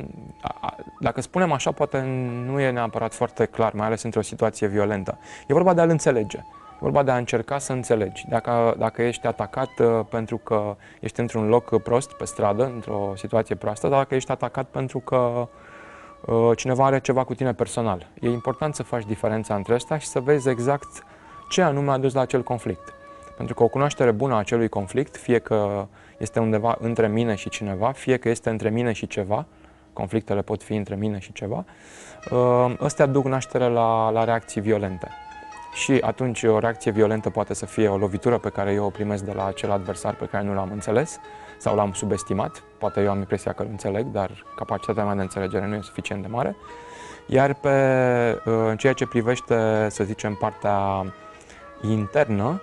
dacă spunem așa, poate nu e neapărat foarte clar, mai ales într-o situație violentă. E vorba de a-l înțelege. E vorba de a încerca să înțelegi. Dacă, dacă ești atacat pentru că ești într-un loc prost pe stradă, într-o situație proastă, dacă ești atacat pentru că cineva are ceva cu tine personal. E important să faci diferența între astea și să vezi exact ce anume a dus la acel conflict. Pentru că o cunoaștere bună a acelui conflict, fie că este undeva între mine și cineva, fie că este între mine și ceva, conflictele pot fi între mine și ceva, ăstea duc naștere la, la reacții violente. Și atunci o reacție violentă poate să fie o lovitură pe care eu o primesc de la acel adversar pe care nu l-am înțeles sau l-am subestimat. Poate eu am impresia că îl înțeleg, dar capacitatea mea de înțelegere nu e suficient de mare. Iar pe, în ceea ce privește, să zicem, partea internă,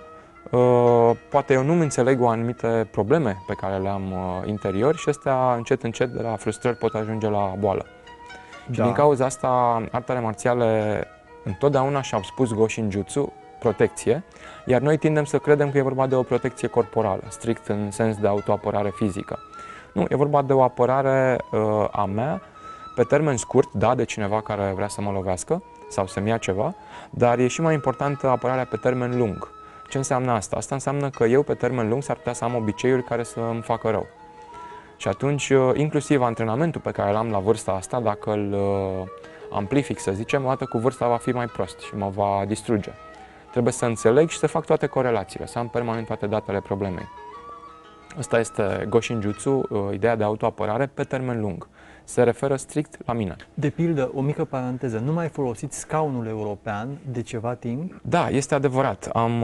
poate eu nu-mi înțeleg o anumite probleme pe care le am interior și astea încet, încet, de la frustrări pot ajunge la boală. Da. Și din cauza asta, artele marțiale întotdeauna și-au spus Go Shinjutsu, protecție, iar noi tindem să credem că e vorba de o protecție corporală, strict în sens de autoapărare fizică. Nu, e vorba de o apărare uh, a mea pe termen scurt, da, de cineva care vrea să mă lovească sau să-mi ia ceva, dar e și mai importantă apărarea pe termen lung. Ce înseamnă asta? Asta înseamnă că eu pe termen lung s-ar putea să am obiceiuri care să îmi facă rău. Și atunci, inclusiv antrenamentul pe care l-am la vârsta asta, dacă îl uh, amplific, să zicem, o dată cu vârsta va fi mai prost și mă va distruge. Trebuie să înțeleg și să fac toate corelațiile, să am permanent toate datele problemei. Asta este Go Shinjutsu, ideea de autoapărare pe termen lung. Se referă strict la mine. De pildă, o mică paranteză, nu mai folosiți scaunul european de ceva timp? Da, este adevărat. Am,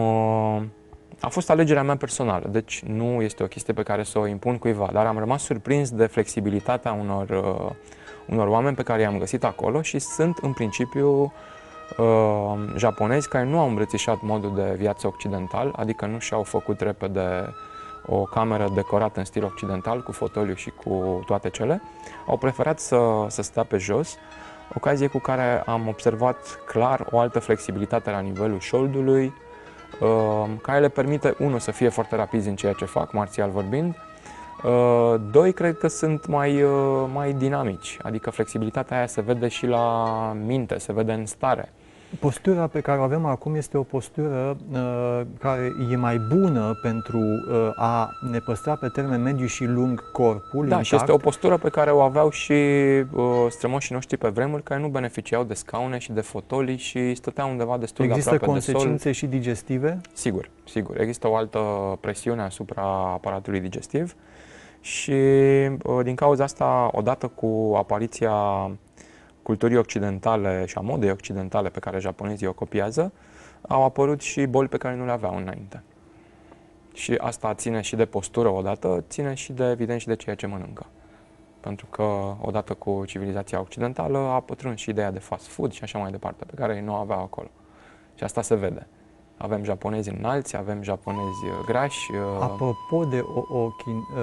a fost alegerea mea personală, deci nu este o chestie pe care să o impun cuiva, dar am rămas surprins de flexibilitatea unor, unor oameni pe care i-am găsit acolo și sunt în principiu uh, japonezi care nu au îmbrățișat modul de viață occidental, adică nu și-au făcut repede o cameră decorată în stil occidental, cu fotoliu și cu toate cele. Au preferat să, să stea pe jos, ocazie cu care am observat clar o altă flexibilitate la nivelul șoldului, uh, care le permite, unu, să fie foarte rapizi în ceea ce fac, marțial vorbind, uh, doi, cred că sunt mai, uh, mai dinamici, adică flexibilitatea aia se vede și la minte, se vede în stare. Postura pe care o avem acum este o postură uh, care e mai bună pentru uh, a ne păstra pe termen mediu și lung corpul Da, intact. și este o postură pe care o aveau și uh, strămoșii noștri pe vremuri, care nu beneficiau de scaune și de fotolii și stăteau undeva destul Există de aproape de sol. Există consecințe și digestive? Sigur, sigur. Există o altă presiune asupra aparatului digestiv și uh, din cauza asta, odată cu apariția culturii occidentale și a modei occidentale pe care japonezii o copiază, au apărut și boli pe care nu le aveau înainte. Și asta ține și de postură odată, ține și de, evident, și de ceea ce mănâncă. Pentru că, odată cu civilizația occidentală, a pătruns și ideea de fast food și așa mai departe, pe care ei nu o aveau acolo. Și asta se vede. Avem japonezi înalți, avem japonezi grași. Apropo de o, o,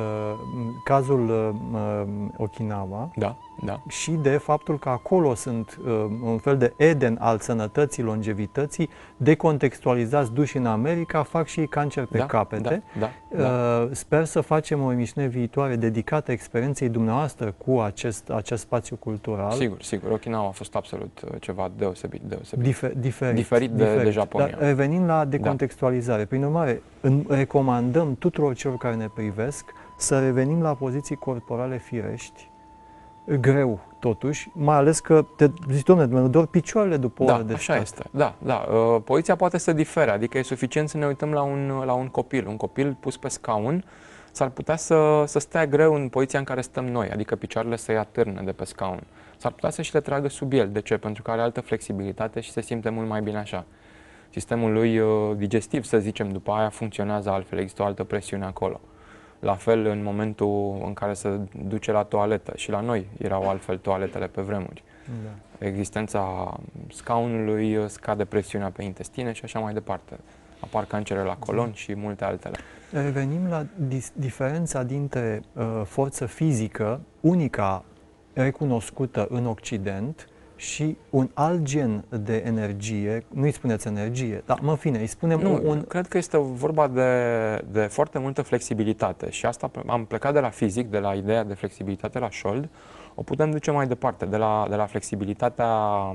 cazul Okinawa, da, da. și de faptul că acolo sunt un fel de Eden al sănătății, longevității, decontextualizați, duși în America, fac și cancer pe da, capete. Da, da, da. Sper să facem o emisiune viitoare dedicată experienței dumneavoastră cu acest, acest spațiu cultural. Sigur, sigur. Okinawa a fost absolut ceva deosebit, deosebit. Difer, diferit, diferit, de, diferit de Japonia. Dar revenind la decontextualizare, da. Prin urmare, recomandăm tuturor celor care ne privesc să revenim la poziții corporale firești, greu totuși, mai ales că te zici, dom'le, doar picioarele după o da, oră de așa stat. este. Da, da. Uh, poziția poate să difere, adică e suficient să ne uităm la un, la un copil. Un copil pus pe scaun s-ar putea să, să stea greu în poziția în care stăm noi, adică picioarele să ia târne de pe scaun. S-ar putea să și le tragă sub el. De ce? Pentru că are altă flexibilitate și se simte mult mai bine așa. Sistemul lui uh, digestiv, să zicem, după aia funcționează altfel, există o altă presiune acolo. La fel, în momentul în care se duce la toaletă, și la noi erau altfel toaletele pe vremuri. Da. Existența scaunului scade presiunea pe intestine și așa mai departe. Apar cancere la colon și multe altele. Revenim la diferența dintre uh, forță fizică, unica recunoscută în Occident, și un alt gen de energie, nu-i spuneți energie, dar mă fine, îi spunem nu, un... Cred că este vorba de, de foarte multă flexibilitate și asta am plecat de la fizic, de la ideea de flexibilitate la șold, o putem duce mai departe, de la, de la flexibilitatea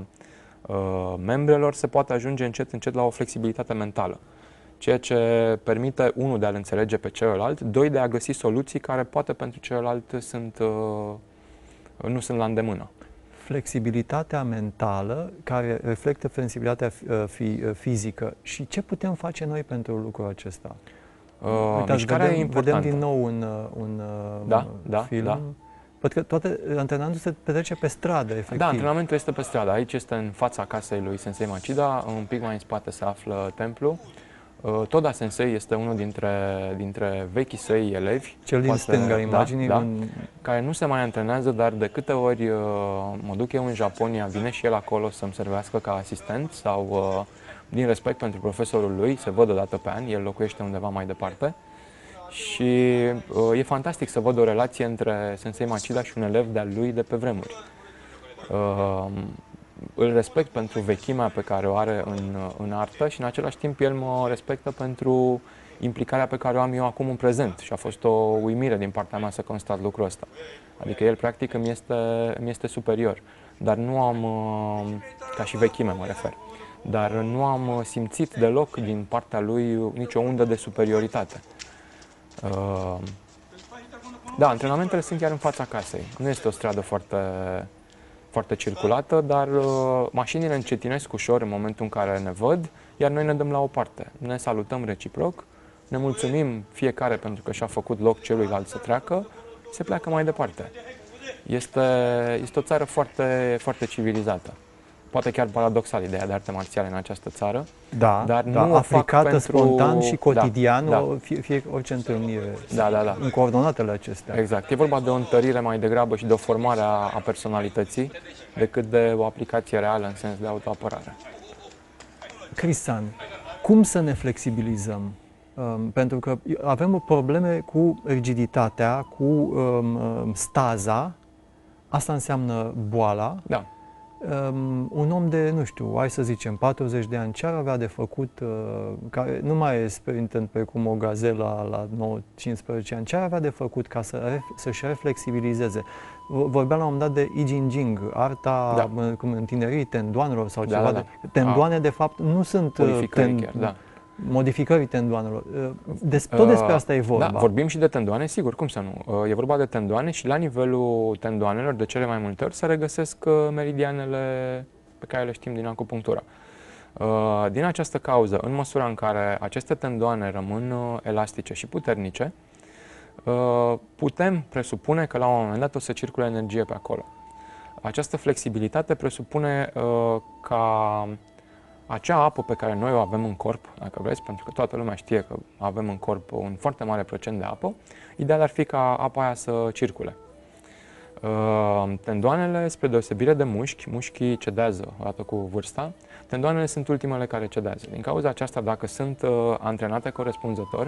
uh, membrelor se poate ajunge încet, încet la o flexibilitate mentală, ceea ce permite, unul, de a-l înțelege pe celălalt, doi, de a găsi soluții care poate pentru celălalt sunt, uh, nu sunt la îndemână. Flexibilitatea mentală care reflectă flexibilitatea fizică. Și ce putem face noi pentru lucrul acesta? Uh, Uitați, vedem, vedem din nou un, un da, da, film. Da. Văd că toate, antrenamentul se petrece pe stradă, efectiv. Da, antrenamentul este pe stradă. Aici este în fața casei lui Sensei Machida, un pic mai în spate se află templu. Toda Sensei este unul dintre, dintre vechii săi elevi. Cel din stânga imaginii. Da, un... da, care nu se mai antrenează, dar de câte ori mă duc eu în Japonia, vine și el acolo să-mi servească ca asistent sau din respect pentru profesorul lui, se văd o dată pe an, el locuiește undeva mai departe. Și e fantastic să văd o relație între Sensei Machida și un elev de-al lui de pe vremuri. Îl respect pentru vechimea pe care o are în, în artă și în același timp el mă respectă pentru implicarea pe care o am eu acum în prezent și a fost o uimire din partea mea să constat lucrul ăsta. Adică el practic îmi este, îmi este superior, dar nu am, ca și vechime mă refer, dar nu am simțit deloc din partea lui nicio undă de superioritate. Da, antrenamentele sunt chiar în fața casei, nu este o stradă foarte... foarte circulată, dar uh, mașinile încetinesc ușor în momentul în care ne văd, iar noi ne dăm la o parte. Ne salutăm reciproc, ne mulțumim fiecare pentru că și-a făcut loc celuilalt să treacă, se pleacă mai departe. Este, este o țară foarte, foarte civilizată. Poate chiar paradoxal ideea de arte marțiale în această țară, da, dar da, nu aplicată pentru... spontan și cotidian, da, da. Fie, fie orice întâlnire, da, da, da. în coordonatele acestea. Exact. E vorba de o întărire mai degrabă și de o formare a, a personalității decât de o aplicație reală în sens de autoapărare. Cristian, cum să ne flexibilizăm? Um, pentru că avem probleme cu rigiditatea, cu um, staza, asta înseamnă boala. Da. Um, un om de, nu știu, hai să zicem, patruzeci de ani, ce ar avea de făcut, uh, care nu mai e sprintent precum o gazelă la nouă cincisprezece ani, ce ar avea de făcut ca să ref, să-și reflexibilizeze? Vorbeam la un moment dat de I Ching Ching, arta da. cum întinerii tendoanelor sau da, ceva. Da, da. De, tendoane, A. de fapt, nu sunt ten, chiar, da. modificării tendoanelor. Des, tot despre asta e vorba. Da, vorbim și de tendoane, sigur, cum să nu. E vorba de tendoane și la nivelul tendoanelor, de cele mai multe ori, se regăsesc meridianele pe care le știm din acupunctură. Din această cauză, în măsura în care aceste tendoane rămân elastice și puternice, putem presupune că la un moment dat o să circule energie pe acolo. Această flexibilitate presupune ca acea apă pe care noi o avem în corp, dacă vreți, pentru că toată lumea știe că avem în corp un foarte mare procent de apă, ideal ar fi ca apa aia să circule. Tendoanele, spre deosebire de mușchi, mușchii cedează odată cu vârsta, tendoanele sunt ultimele care cedează. Din cauza aceasta, dacă sunt antrenate corespunzător,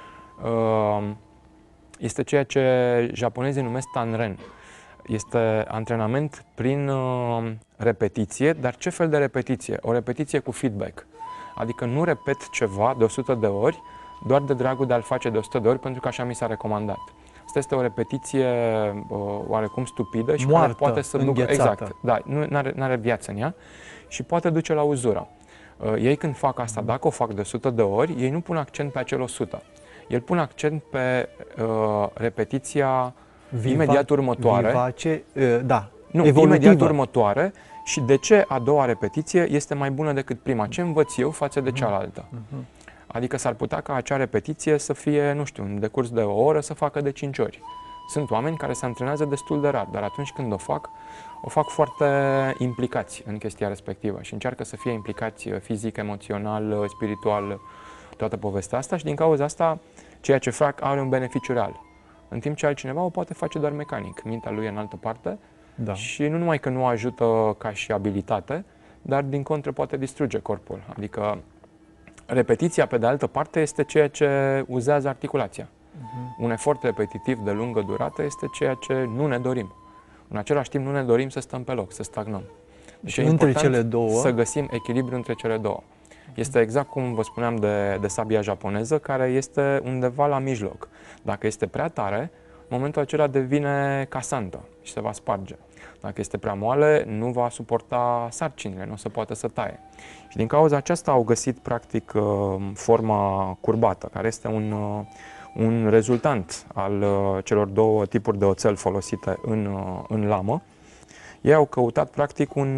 este ceea ce japonezii numesc tanren. Este antrenament prin uh, repetiție, dar ce fel de repetiție? O repetiție cu feedback. Adică nu repet ceva de o sută de ori, doar de dragul de a-l face de o sută de ori, pentru că așa mi s-a recomandat. Asta este o repetiție uh, oarecum stupidă și moartă, care poate să ducă... Exact, da, nu are, are viață în ea și poate duce la uzură. Uh, ei când fac asta, dacă o fac de o sută de ori, ei nu pun accent pe acel o sută. Ei pun accent pe uh, repetiția Viva, imediat următoare. Vivace, da, nu, evolutivă. Imediat următoare și de ce a doua repetiție este mai bună decât prima. Ce învăț eu față de cealaltă? Uh-huh. Adică s-ar putea ca acea repetiție să fie, nu știu, în decurs de o oră să facă de cinci ori. Sunt oameni care se antrenează destul de rar, dar atunci când o fac, o fac foarte implicați în chestia respectivă și încearcă să fie implicați fizic, emoțional, spiritual, toată povestea asta și din cauza asta ceea ce fac are un beneficiu real. În timp ce altcineva o poate face doar mecanic. Mintea lui e în altă parte da. Și nu numai că nu ajută ca și abilitate, dar din contră poate distruge corpul. Adică repetiția, pe de altă parte, este ceea ce uzează articulația. Uh-huh. Un efort repetitiv de lungă durată este ceea ce nu ne dorim. În același timp nu ne dorim să stăm pe loc, să stagnăm. Deci e între important cele două să găsim echilibru între cele două. Este exact cum vă spuneam de, de sabia japoneză, care este undeva la mijloc. Dacă este prea tare, în momentul acela devine casantă și se va sparge. Dacă este prea moale, nu va suporta sarcinile, nu se poate să taie. Și din cauza aceasta au găsit practic forma curbată, care este un, un rezultant al celor două tipuri de oțel folosite în, în lamă. Ei au căutat practic un,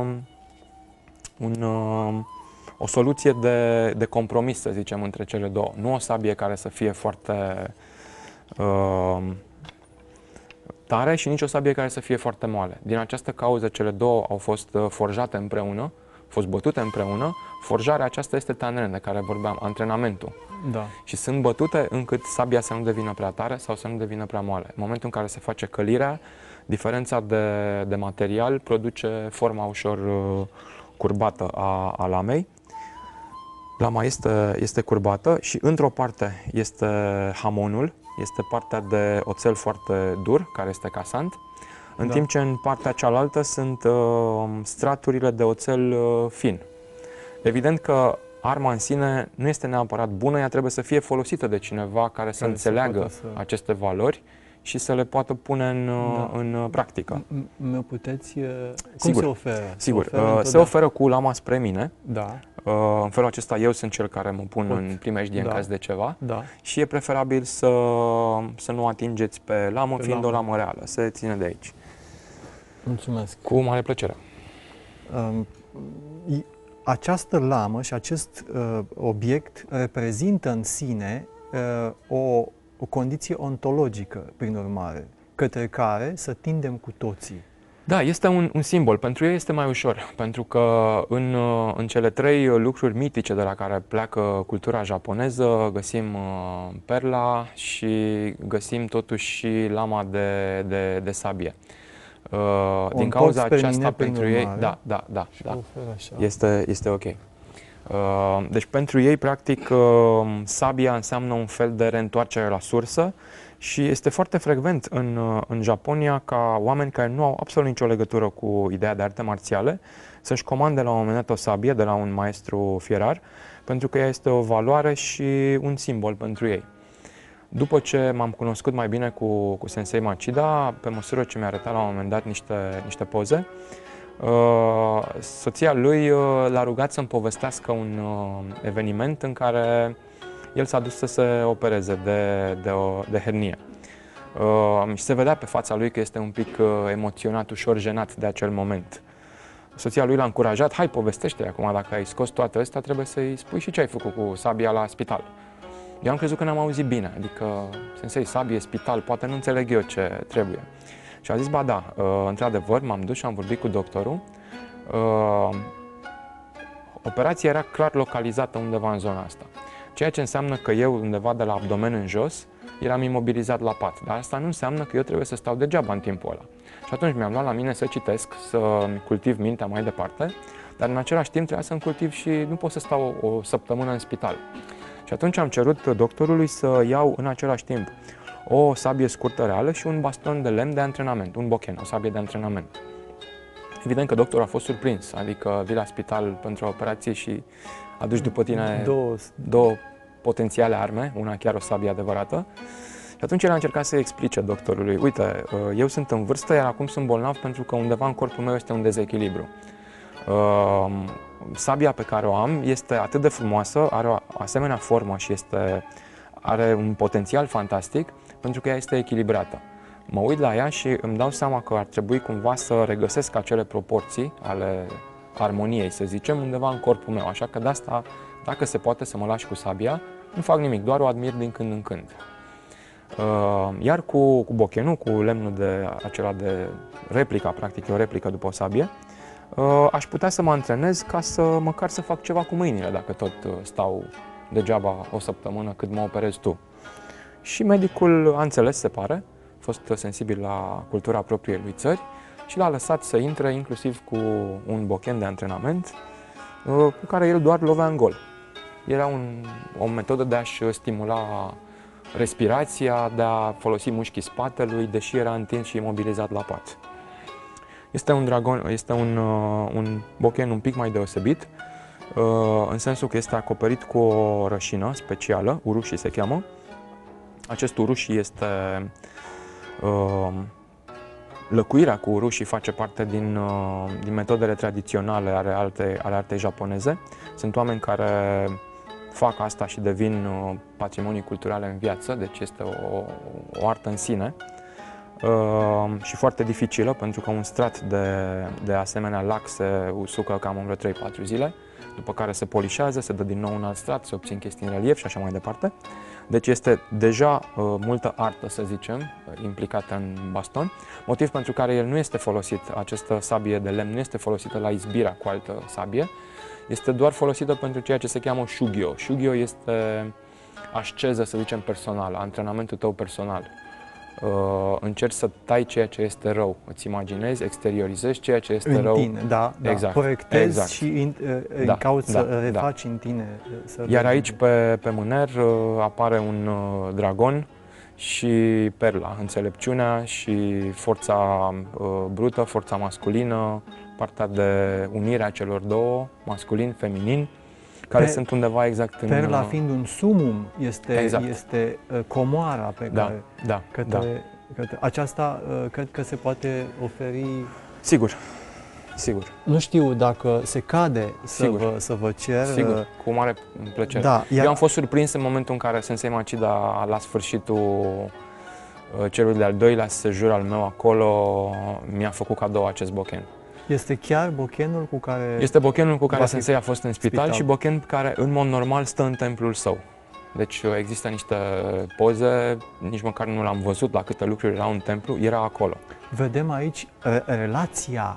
un o soluție de, de compromis, să zicem, între cele două. Nu o sabie care să fie foarte uh, tare și nici o sabie care să fie foarte moale. Din această cauză, cele două au fost forjate împreună, au fost bătute împreună. Forjarea aceasta este tanren, de care vorbeam, antrenamentul. Da. Și sunt bătute încât sabia să nu devină prea tare sau să nu devină prea moale. În momentul în care se face călirea, diferența de, de material produce forma ușor uh, curbată a, a lamei. Lama este, este curbată și într-o parte este hamonul, este partea de oțel foarte dur, care este casant, în da. timp ce în partea cealaltă sunt uh, straturile de oțel uh, fin. Evident că arma în sine nu este neapărat bună, ea trebuie să fie folosită de cineva care, care să înțeleagă să... aceste valori și să le poată pune în, da. în practică. Mă puteți... Cum Sigur. se oferă? Sigur, se oferă, se oferă cu lama spre mine. Da. În felul acesta eu sunt cel care mă pun Pot. în primejdie da. în caz de ceva da. și e preferabil să, să nu atingeți pe lamă, pe fiind lamă. o lamă reală. Se ține de aici. Mulțumesc. Cu mare plăcere. Um, această lamă și acest uh, obiect reprezintă în sine uh, o, o condiție ontologică, prin urmare, către care să tindem cu toții. Da, este un, un simbol. Pentru ei este mai ușor, pentru că în, în cele trei lucruri mitice de la care pleacă cultura japoneză găsim uh, perla și găsim totuși și lama de, de, de sabie. Uh, din cauza aceasta, pentru ei, da, da, da, da. Este, este ok. Uh, deci pentru ei, practic, uh, sabia înseamnă un fel de reîntoarcere la sursă. Și este foarte frecvent în, în Japonia ca oameni care nu au absolut nicio legătură cu ideea de arte marțiale să-și comande la un moment dat o sabie de la un maestru fierar, pentru că ea este o valoare și un simbol pentru ei. După ce m-am cunoscut mai bine cu, cu Sensei Machida, pe măsură ce mi-a arătat la un moment dat niște, niște poze, uh, soția lui uh, l-a rugat să-mi povestească un uh, eveniment în care el s-a dus să se opereze de, de, o, de hernie. Uh, și se vedea pe fața lui că este un pic uh, emoționat, ușor jenat de acel moment. Soția lui l-a încurajat, hai, povestește acum, dacă ai scos toate astea, trebuie să-i spui și ce ai făcut cu sabia la spital. Eu am crezut că n-am auzit bine, adică, sensei, sabie, spital, poate nu înțeleg eu ce trebuie. Și a zis, ba da, uh, într-adevăr, m-am dus și am vorbit cu doctorul. Uh, operația era clar localizată undeva în zona asta. Ceea ce înseamnă că eu, undeva de la abdomen în jos, eram imobilizat la pat. Dar asta nu înseamnă că eu trebuie să stau degeaba în timpul ăla. Și atunci mi-am luat la mine să citesc, să cultiv mintea mai departe, dar în același timp trebuia să-mi cultiv și nu pot să stau o, o săptămână în spital. Și atunci am cerut doctorului să iau în același timp o sabie scurtă reală și un baston de lemn de antrenament, un bochen, o sabie de antrenament. Evident că doctorul a fost surprins, adică vii la spital pentru o operație și aduci după tine două, două potențiale arme, una chiar o sabie adevărată. Și atunci el a încercat să-i explice doctorului, uite, eu sunt în vârstă, iar acum sunt bolnav pentru că undeva în corpul meu este un dezechilibru. Sabia pe care o am este atât de frumoasă, are o asemenea formă și este, are un potențial fantastic pentru că ea este echilibrată. Mă uit la ea și îmi dau seama că ar trebui cumva să regăsesc acele proporții ale armoniei, să zicem, undeva în corpul meu. Așa că de asta, dacă se poate să mă lași cu sabia, nu fac nimic, doar o admir din când în când. Iar cu, cu bochenul, cu lemnul de acela de replica, practic, e o replică după o sabie, aș putea să mă antrenez ca să măcar să fac ceva cu mâinile, dacă tot stau degeaba o săptămână cât mă operezi tu. Și medicul a înțeles, se pare, a fost sensibil la cultura propriei lui țări și l-a lăsat să intre inclusiv cu un bochen de antrenament cu care el doar lovea în gol. Era un, o metodă de a-și stimula respirația, de a folosi mușchii spatelui, deși era întins și imobilizat la pat. Este un dragon, este un, un bochen un pic mai deosebit, în sensul că este acoperit cu o rășină specială, urushi se cheamă. Acest urushi este lăcuirea cu urushi face parte din, din metodele tradiționale ale, alte, ale artei japoneze. Sunt oameni care fac asta și devin patrimonii culturale în viață, deci este o, o artă în sine. Uh, și foarte dificilă, pentru că un strat de, de asemenea lac se usucă cam în vreo trei patru zile, după care se polișează, se dă din nou un alt strat, se obțin chestii în relief și așa mai departe. Deci este deja uh, multă artă, să zicem, implicată în baston, motiv pentru care el nu este folosit, această sabie de lemn nu este folosită la izbira cu altă sabie, este doar folosită pentru ceea ce se cheamă shugyo. Shugyo este asceză, să zicem, personală, antrenamentul tău personal. Uh, încerci să tai ceea ce este rău, îți imaginezi, exteriorizezi ceea ce este în rău. Tine, da, da. Exact, Proiectezi exact. și in, uh, da, cauți da, să refaci da. în tine. Să Iar aici pe, pe mâner uh, apare un uh, dragon și perla, înțelepciunea și forța uh, brută, forța masculină, partea de unire a celor două, masculin, feminin, care Pe, sunt undeva exact în... Perla fiind un sumum, este, exact. este uh, comoara pe da, care... Da, către, da. Către, aceasta uh, cred că se poate oferi... Sigur, sigur. Nu știu dacă se cade să vă, să vă cer... Sigur, uh, cu mare plăcere. Da, iar... Eu am fost surprins în momentul în care Sensei Machida, la sfârșitul uh, celui de-al doilea sejur al meu acolo, mi-a făcut cadou acest bochen. Este chiar bochenul cu care... Este bochenul cu care Sensei a fost în spital, spital și bochen care în mod normal stă în templul său. Deci există niște poze, nici măcar nu l-am văzut la câte lucruri era un templu, era acolo. Vedem aici relația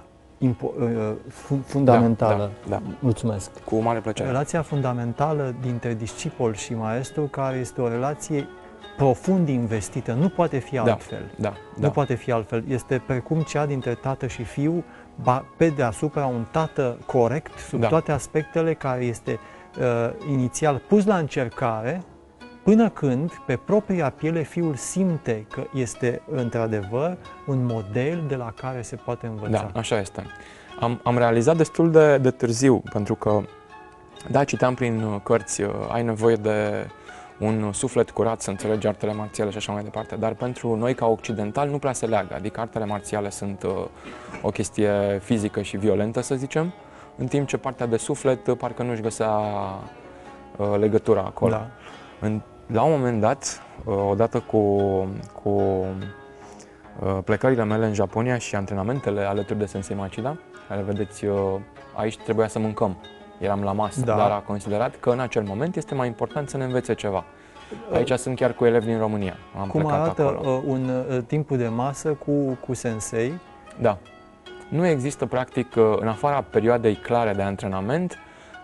fundamentală. Da, da, da. Mulțumesc. Cu mare plăcere. Relația fundamentală dintre discipol și maestru, care este o relație profund investită, nu poate fi altfel. Da, da, nu da. poate fi altfel. Este precum cea dintre tată și fiu, pe deasupra un tată corect, sub da. toate aspectele, care este uh, inițial pus la încercare, până când, pe propria piele, fiul simte că este, într-adevăr, un model de la care se poate învăța. Da, așa este. Am, am realizat destul de, de târziu, pentru că, da, citeam prin cărți, ai nevoie de un suflet curat să înțelegi artele marțiale și așa mai departe, dar pentru noi, ca occidentali, nu prea se leagă. Adică artele marțiale sunt uh, o chestie fizică și violentă, să zicem, în timp ce partea de suflet parcă nu-și găsea uh, legătura acolo. Da. În, la un moment dat, uh, odată cu, cu uh, plecările mele în Japonia și antrenamentele alături de Sensei Machida, care vedeți, uh, aici trebuia să mâncăm. Eram la masă, da. dar a considerat că în acel moment este mai important să ne învețe ceva. Aici uh, sunt chiar cu elevi din România. Am cum arată acolo. un uh, timpul de masă cu, cu sensei? Da. Nu există, practic, în afara perioadei clare de antrenament,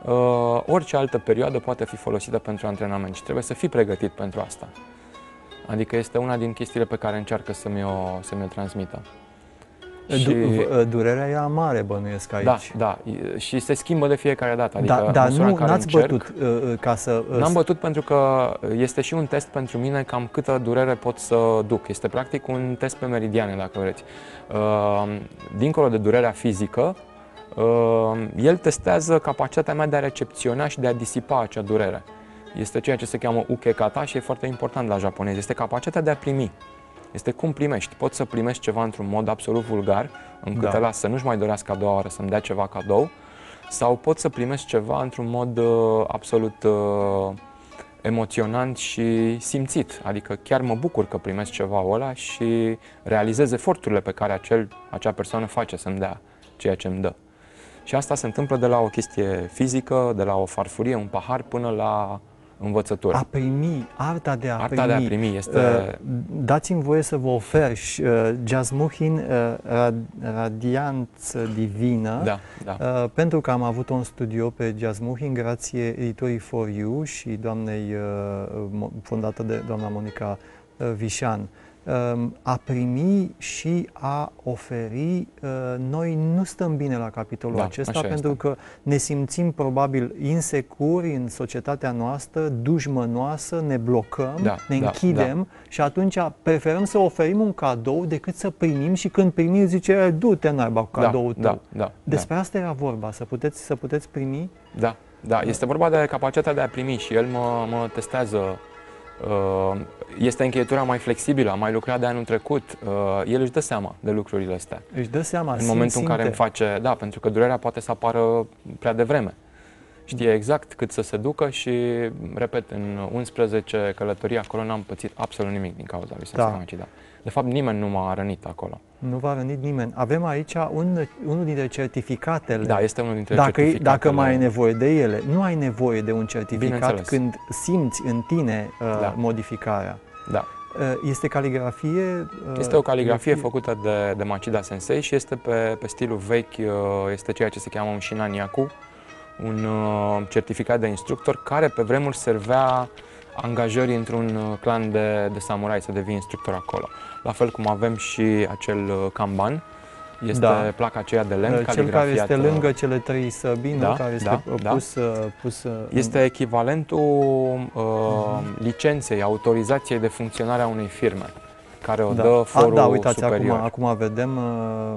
uh, orice altă perioadă poate fi folosită pentru antrenament și trebuie să fii pregătit pentru asta. Adică este una din chestiile pe care încearcă să mi-o să mi-o transmită. Și... Durerea era mare, bănuiesc aici. Da, da, și se schimbă de fiecare dată. Adică da, dar nu n-ați încerc, bătut uh, ca să... Uh, N-am bătut pentru că este și un test pentru mine cam câtă durere pot să duc. Este practic un test pe meridiane, dacă vreți. Uh, dincolo de durerea fizică, uh, el testează capacitatea mea de a recepționa și de a disipa acea durere. Este ceea ce se cheamă uke kata și e foarte important la japonez. Este capacitatea de a primi. Este cum primești. Poți să primești ceva într-un mod absolut vulgar, încât da. ăla să nu-și mai dorească a doua oară să-mi dea ceva cadou, sau poți să primești ceva într-un mod uh, absolut uh, emoționant și simțit. Adică chiar mă bucur că primesc ceva ăla și realizez eforturile pe care acel, acea persoană face să-mi dea ceea ce îmi dă. Și asta se întâmplă de la o chestie fizică, de la o farfurie, un pahar, până la învățătură. A primi, arta de a arta primi. de a primi este... Uh, dați-mi voie să vă ofer și uh, Jasmuchin uh, rad, Radianță Divină, da, da. Uh, pentru că am avut un studio pe Jasmuchin, grație editorii For You și doamnei uh, fondată de doamna Monica uh, Vișan. A primi și a oferi, noi nu stăm bine la capitolul da, acesta pentru este. că ne simțim probabil insecuri în societatea noastră, dușmănoasă, ne blocăm, da, ne da, închidem da. și atunci preferăm să oferim un cadou decât să primim și când primim zice, du-te naiba cu cadoul da, tău. Da, da, Despre da. asta era vorba, să puteți, să puteți primi? Da, da, este vorba de capacitatea de a primi și el mă, mă testează. Este încheietura mai flexibilă, am mai lucrat de anul trecut, el își dă seama de lucrurile astea. Își dă seama, în momentul simte. în care îmi face, da, pentru că durerea poate să apară prea devreme. Știe exact cât să se ducă și, repet, în unsprezece călătorii acolo n-am pățit absolut nimic din cauza lui Sensei Machida. De fapt, nimeni nu m-a rănit acolo. Nu v-a rănit nimeni. Avem aici un, unul dintre certificatele. Da, este unul dintre dacă, certificatele. Dacă mai ai nevoie de ele, nu ai nevoie de un certificat când simți în tine uh, da. modificarea. Da. Uh, este caligrafie? Uh, este o caligrafie făcută de, de Machida Sensei și este pe, pe stilul vechi, uh, este ceea ce se cheamă un Shinanyaku, un uh, certificat de instructor care pe vremuri servea angajării într-un clan de, de samurai să devii instructor acolo. La fel cum avem și acel kanban, este da. placa aceea de lemn, cel care este lângă cele trei săbi, da, care este da, pus, da. pus... Este echivalentul uh, licenței, autorizației de funcționare a unei firme, care o da. dă forul a, da, uitați, superior. Acum, acum vedem uh,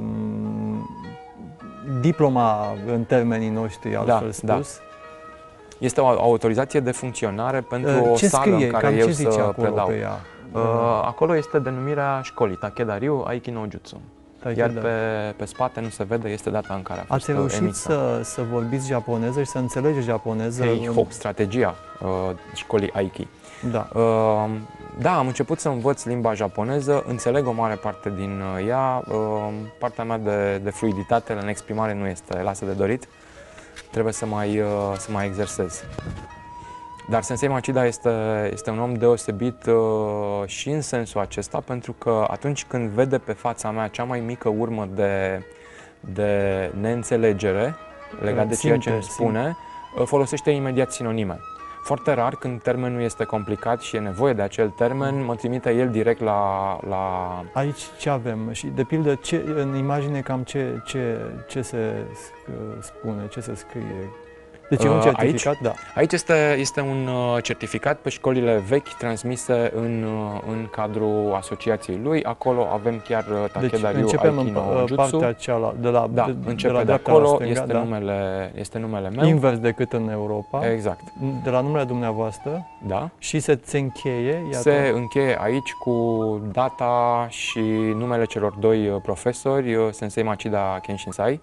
diploma în termenii noștri, altfel da, spus. Da. Este o autorizație de funcționare pentru uh, o ce sală scrie? în care Cam eu ce zice să acolo predau. Pe ea? Uh, acolo este denumirea școlii, Takeda Ryu Aiki no Jutsu. Iar pe, pe spate nu se vede, este data în care a fost Ați reușit emită. să, să vorbiți japoneză și să înțelegeți japoneză? Hei Ho, strategia uh, școlii Aiki. Da. Uh, da, am început să învăț limba japoneză, înțeleg o mare parte din ea, uh, partea mea de, de fluiditate în exprimare nu este, lasă de dorit, trebuie să mai, uh, să mai exersez. Dar Sensei Machida este, este un om deosebit uh, și în sensul acesta, pentru că atunci când vede pe fața mea cea mai mică urmă de, de neînțelegere legat de ceea ce îmi spune, folosește imediat sinonime. Foarte rar, când termenul este complicat și e nevoie de acel termen, mă trimite el direct la... la... Aici ce avem? Și de pildă, ce, în imagine cam ce, ce, ce se spune, ce se scrie? Deci e un certificat, aici, da. Aici este, este un certificat pe școlile vechi transmise în, în cadrul asociației lui. Acolo avem chiar Takeda Ryu Aiki no Jutsu. Partea cealaltă, de la, da, de, începe de, la de acolo, stânga, este, da. numele, este numele meu. Invers decât în Europa. Exact. De la numele dumneavoastră. Da. Și se, se încheie. Iată. Se încheie aici cu data și numele celor doi profesori, Sensei Machida Kenshinsai,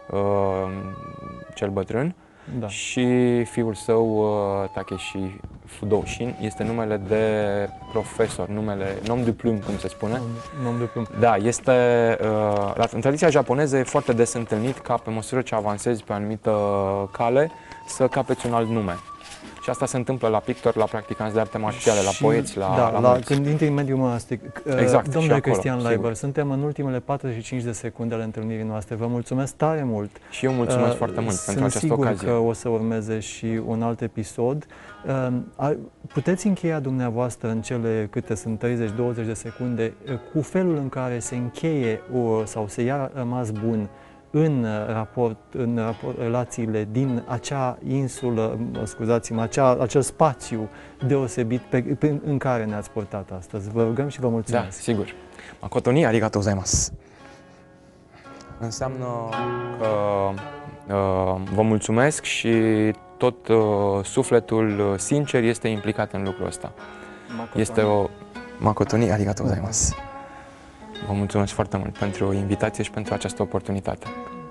cel bătrân. Da. Și fiul său, uh, Takeshi Fudoshin, este numele de profesor, numele, nom de plume, cum se spune. Nom de plume. Da, este, uh, la, în tradiția japoneză e foarte des întâlnit ca pe măsură ce avansezi pe o anumită cale să capeți un alt nume. Și asta se întâmplă la pictori, la practicanți de arte marțiale, la poeți, la, da, la, la mulți. când intri în mediul monastic. Exact, Domnule și acolo, Cristian sigur. Leiber, suntem în ultimele patruzeci și cinci de secunde ale întâlnirii noastre. Vă mulțumesc tare mult. Și eu mulțumesc Uh, foarte mult pentru această sigur ocazie. că o să urmeze și un alt episod. Uh, puteți încheia dumneavoastră în cele câte sunt treizeci douăzeci de secunde uh, cu felul în care se încheie uh, sau se ia rămas bun în raport, în raport, relațiile din acea insulă, scuzați-mă, acea, acel spațiu deosebit pe, pe, în care ne-ați portat astăzi. Vă rugăm și vă mulțumesc. Da, sigur. Makoto ni arigatou gozaimasu. Înseamnă că uh, vă mulțumesc și tot uh, sufletul sincer este implicat în lucrul ăsta. Makoto. Este o Makoto ni arigatou gozaimasu. Vă mulțumesc foarte mult pentru invitație și pentru această oportunitate.